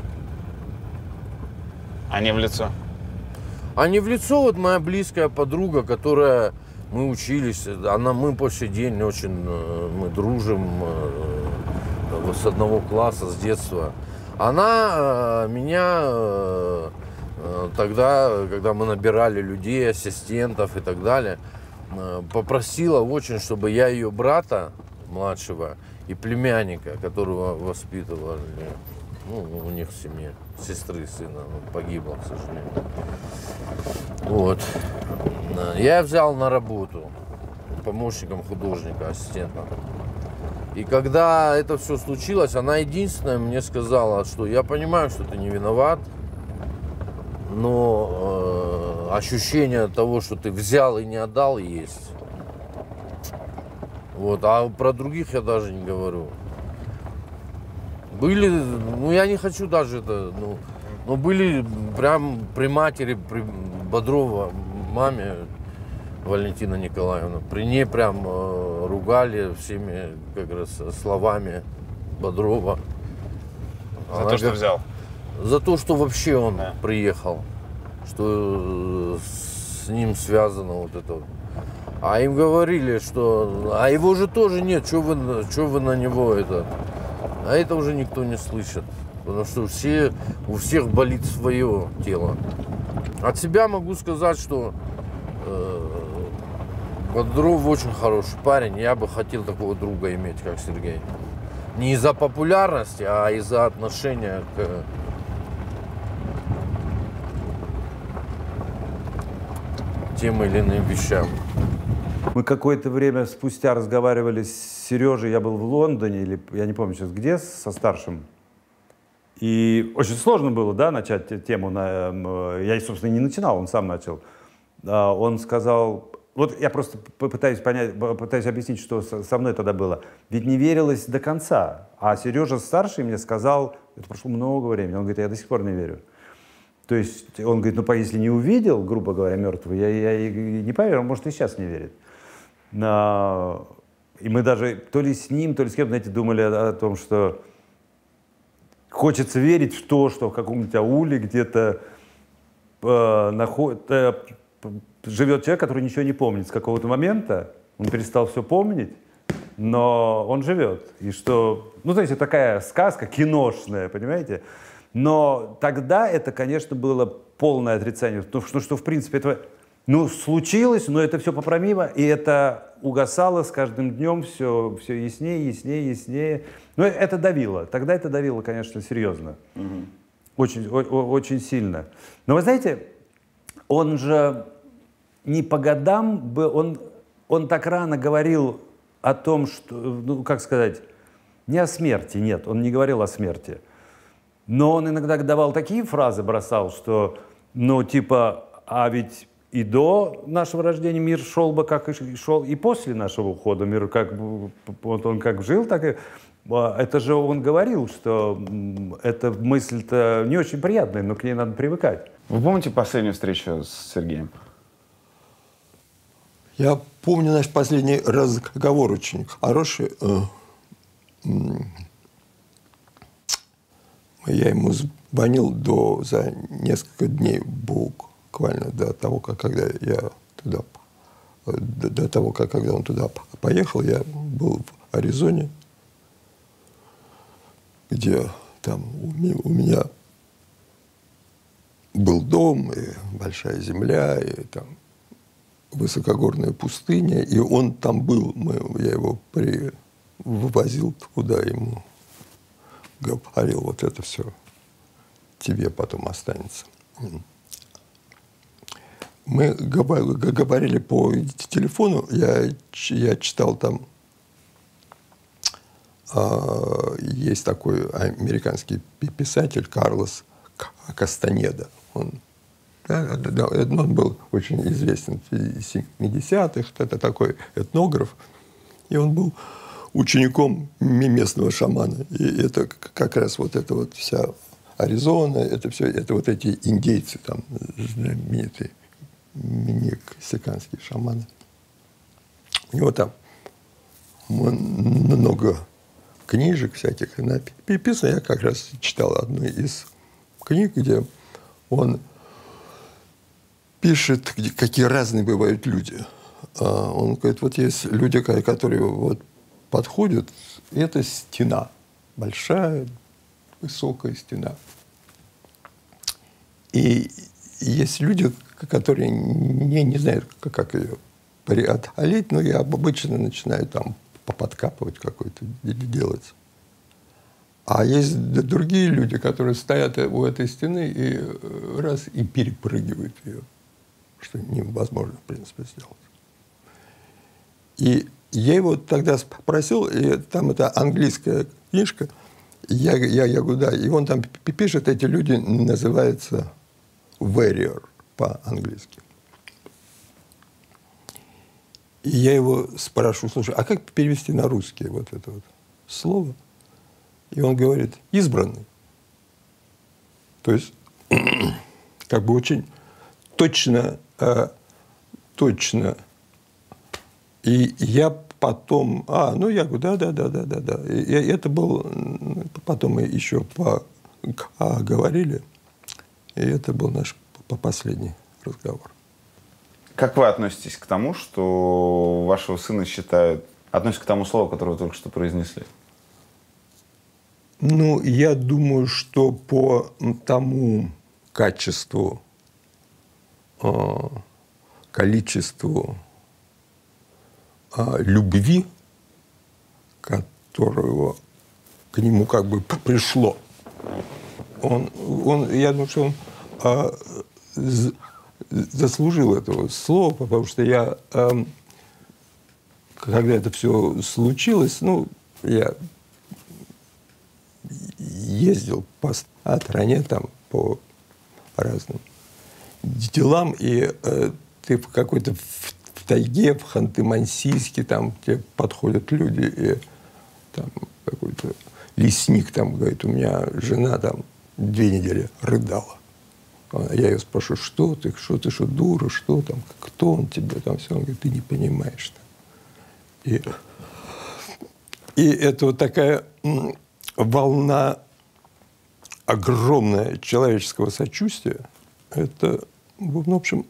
А не в лицо? А не в лицо. Вот моя близкая подруга, которая... Мы учились, мы по сей день очень, мы дружим с одного класса, с детства. Она меня тогда, когда мы набирали людей, ассистентов и так далее, попросила очень, чтобы я ее брата младшего и племянника, которого воспитывали, у них в семье, сестры сына, погибла, к сожалению. Вот. Я взял на работу помощником художника, ассистентом. И когда это все случилось, она единственная мне сказала, что я понимаю, что ты не виноват, но ощущение того, что ты взял и не отдал, есть. Вот. А про других я даже не говорю. Были, я не хочу даже это, но были прям при матери, при Бодрова, маме Валентина Николаевна, при ней прям ругали всеми, как раз, словами Бодрова. За то, что взял? За то, что вообще он приехал, что с ним связано вот это. А им говорили, что... А его же тоже нет, что вы на него это... А это уже никто не слышит, потому что у всех болит свое тело. От себя могу сказать, что Бодров очень хороший парень. Я бы хотел такого друга иметь, как Сергей. Не из-за популярности, а из-за отношения к тем или иным вещам. Мы какое-то время спустя разговаривали с Сережей, я был в Лондоне, или я не помню сейчас где, со старшим. И очень сложно было, да, начать тему. Я, собственно, не начинал, он сам начал. Он сказал... Вот я просто пытаюсь объяснить, что со мной тогда было. Ведь не верилось до конца. А Сережа старший мне сказал, это прошло много времени, он говорит, я до сих пор не верю. То есть он говорит, если не увидел, грубо говоря, мертвого, я и не поверил, может, и сейчас не верит. И мы даже то ли с ним, то ли с кем-то, знаете, думали о том, что хочется верить в то, что в каком-нибудь ауле где-то живет человек, который ничего не помнит с какого-то момента, он перестал все помнить, но он живет. И что, знаете, такая сказка киношная, понимаете? Но тогда это, конечно, было полное отрицание. Что в принципе, Ну, случилось, но это все поправимо, и это угасало с каждым днем все яснее, яснее, яснее. Но это давило. Тогда это давило, конечно, серьезно. Очень сильно. Но вы знаете, он же не по годам был, он так рано говорил о том, что, ну, как сказать, не о смерти, нет, он не говорил о смерти. Но он иногда давал такие фразы, бросал, что, ну, типа, а ведь и до нашего рождения мир шел бы, как и шел, и после нашего ухода мир, как бы, вот он как жил, так и... Это же он говорил, что эта мысль-то не очень приятная, но к ней надо привыкать. Вы помните последнюю встречу с Сергеем? Я помню наш последний разговор очень хороший. Я ему звонил за несколько дней буквально до того, когда я туда, до того, когда он туда поехал. Я был в Аризоне, где там у меня был дом, и большая земля, и там высокогорная пустыня, и он там был. Я его вывозил туда, ему говорил, вот это все тебе потом останется. Мы говорили по телефону, я читал там, есть такой американский писатель Карлос Кастанеда. Он был очень известен в 70-х, это такой этнограф, и он был учеником местного шамана. И это как раз вот эта вот вся Аризона, это все, это вот эти индейцы там, знаменитые мексиканские шаманы. У него там много книжек всяких написано. Я как раз читал одну из книг, где он пишет, какие разные бывают люди. Он говорит, вот есть люди, которые вот подходят, и это стена, большая, высокая стена. И есть люди, которые не знают, как ее преодолеть, но я обычно начинаю там подкапывать какой-то, делать. А есть другие люди, которые стоят у этой стены и раз и перепрыгивают ее, что невозможно, в принципе, сделать. И я его тогда спросил, и там это английская книжка, я говорю, да, и он там пишет, эти люди называются warrior по-английски. И я его спрашиваю, слушай, а как перевести на русский вот это вот слово? И он говорит, избранный. То есть, как бы очень точно. И я потом, ну я говорю, да. И это был, потом мы еще поговорили, и это был наш последний разговор. Как вы относитесь к тому, что вашего сына считают, относитесь к тому слову, которое вы только что произнесли? Ну, я думаю, что по тому качеству, количеству любви, которого к нему как бы пришло, я думаю, что он заслужил этого слова, потому что я, когда это все случилось, ну, я ездил по стране там по разным делам, и ты в какой-то в тайге, в Ханты-Мансийске, там тебе подходят люди, и там какой-то лесник там говорит, у меня жена там 2 недели рыдала. Я ее спрашиваю, что ты, дура, что там, кто он тебе там, все. Он говорит, ты не понимаешь. И это вот такая волна огромная человеческого сочувствия, это, в общем,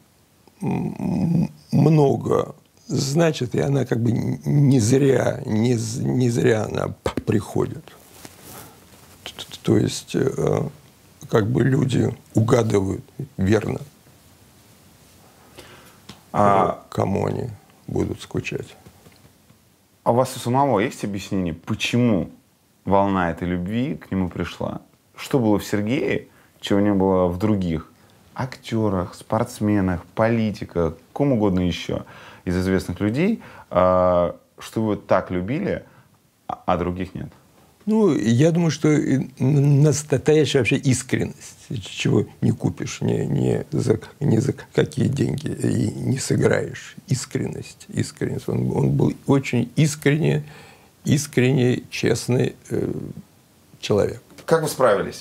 много значит, и она как бы не зря она приходит. То есть как бы люди угадывают верно. кому они будут скучать. А у вас у самого есть объяснение, почему волна этой любви к нему пришла? Что было в Сергее, чего не было в других актерах, спортсменах, политиках, ком угодно еще из известных людей, что вы так любили, а других нет? Ну, я думаю, что настоящая вообще искренность, чего не купишь ни за какие деньги и не сыграешь. Искренность. Он был очень искренний, честный человек. Как вы справились?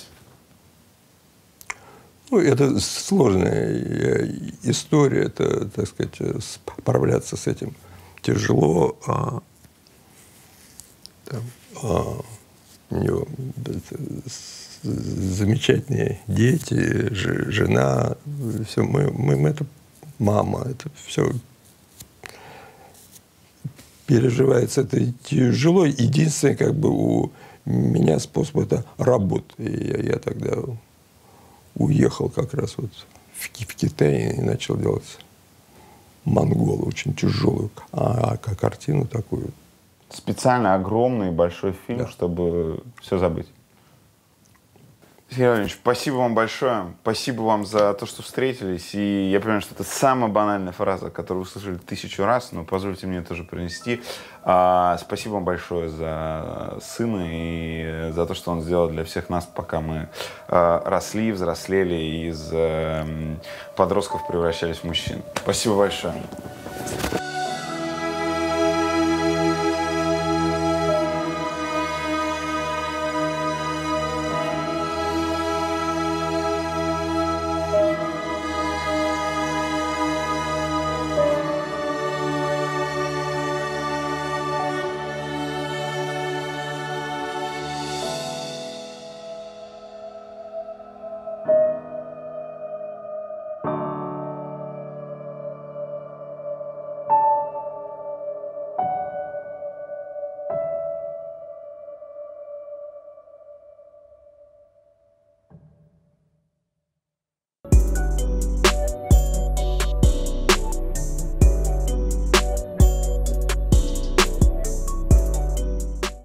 Ну, это сложная история, это, так сказать, справляться с этим тяжело. У него замечательные дети, жена, все, мы это мама, это все переживается, это тяжело. Единственное, как бы у меня способ — это работа. И я тогда уехал как раз вот в Китай и начал делать «Монголы», очень тяжелую картину такую. Специально огромный большой фильм, чтобы все забыть. Сергей Владимирович, спасибо вам большое. Спасибо вам за то, что встретились. И я понимаю, что это самая банальная фраза, которую вы слышали 1000 раз, но позвольте мне тоже принести. Спасибо вам большое за сына и за то, что он сделал для всех нас, пока мы росли, взрослели и из подростков превращались в мужчин. Спасибо большое.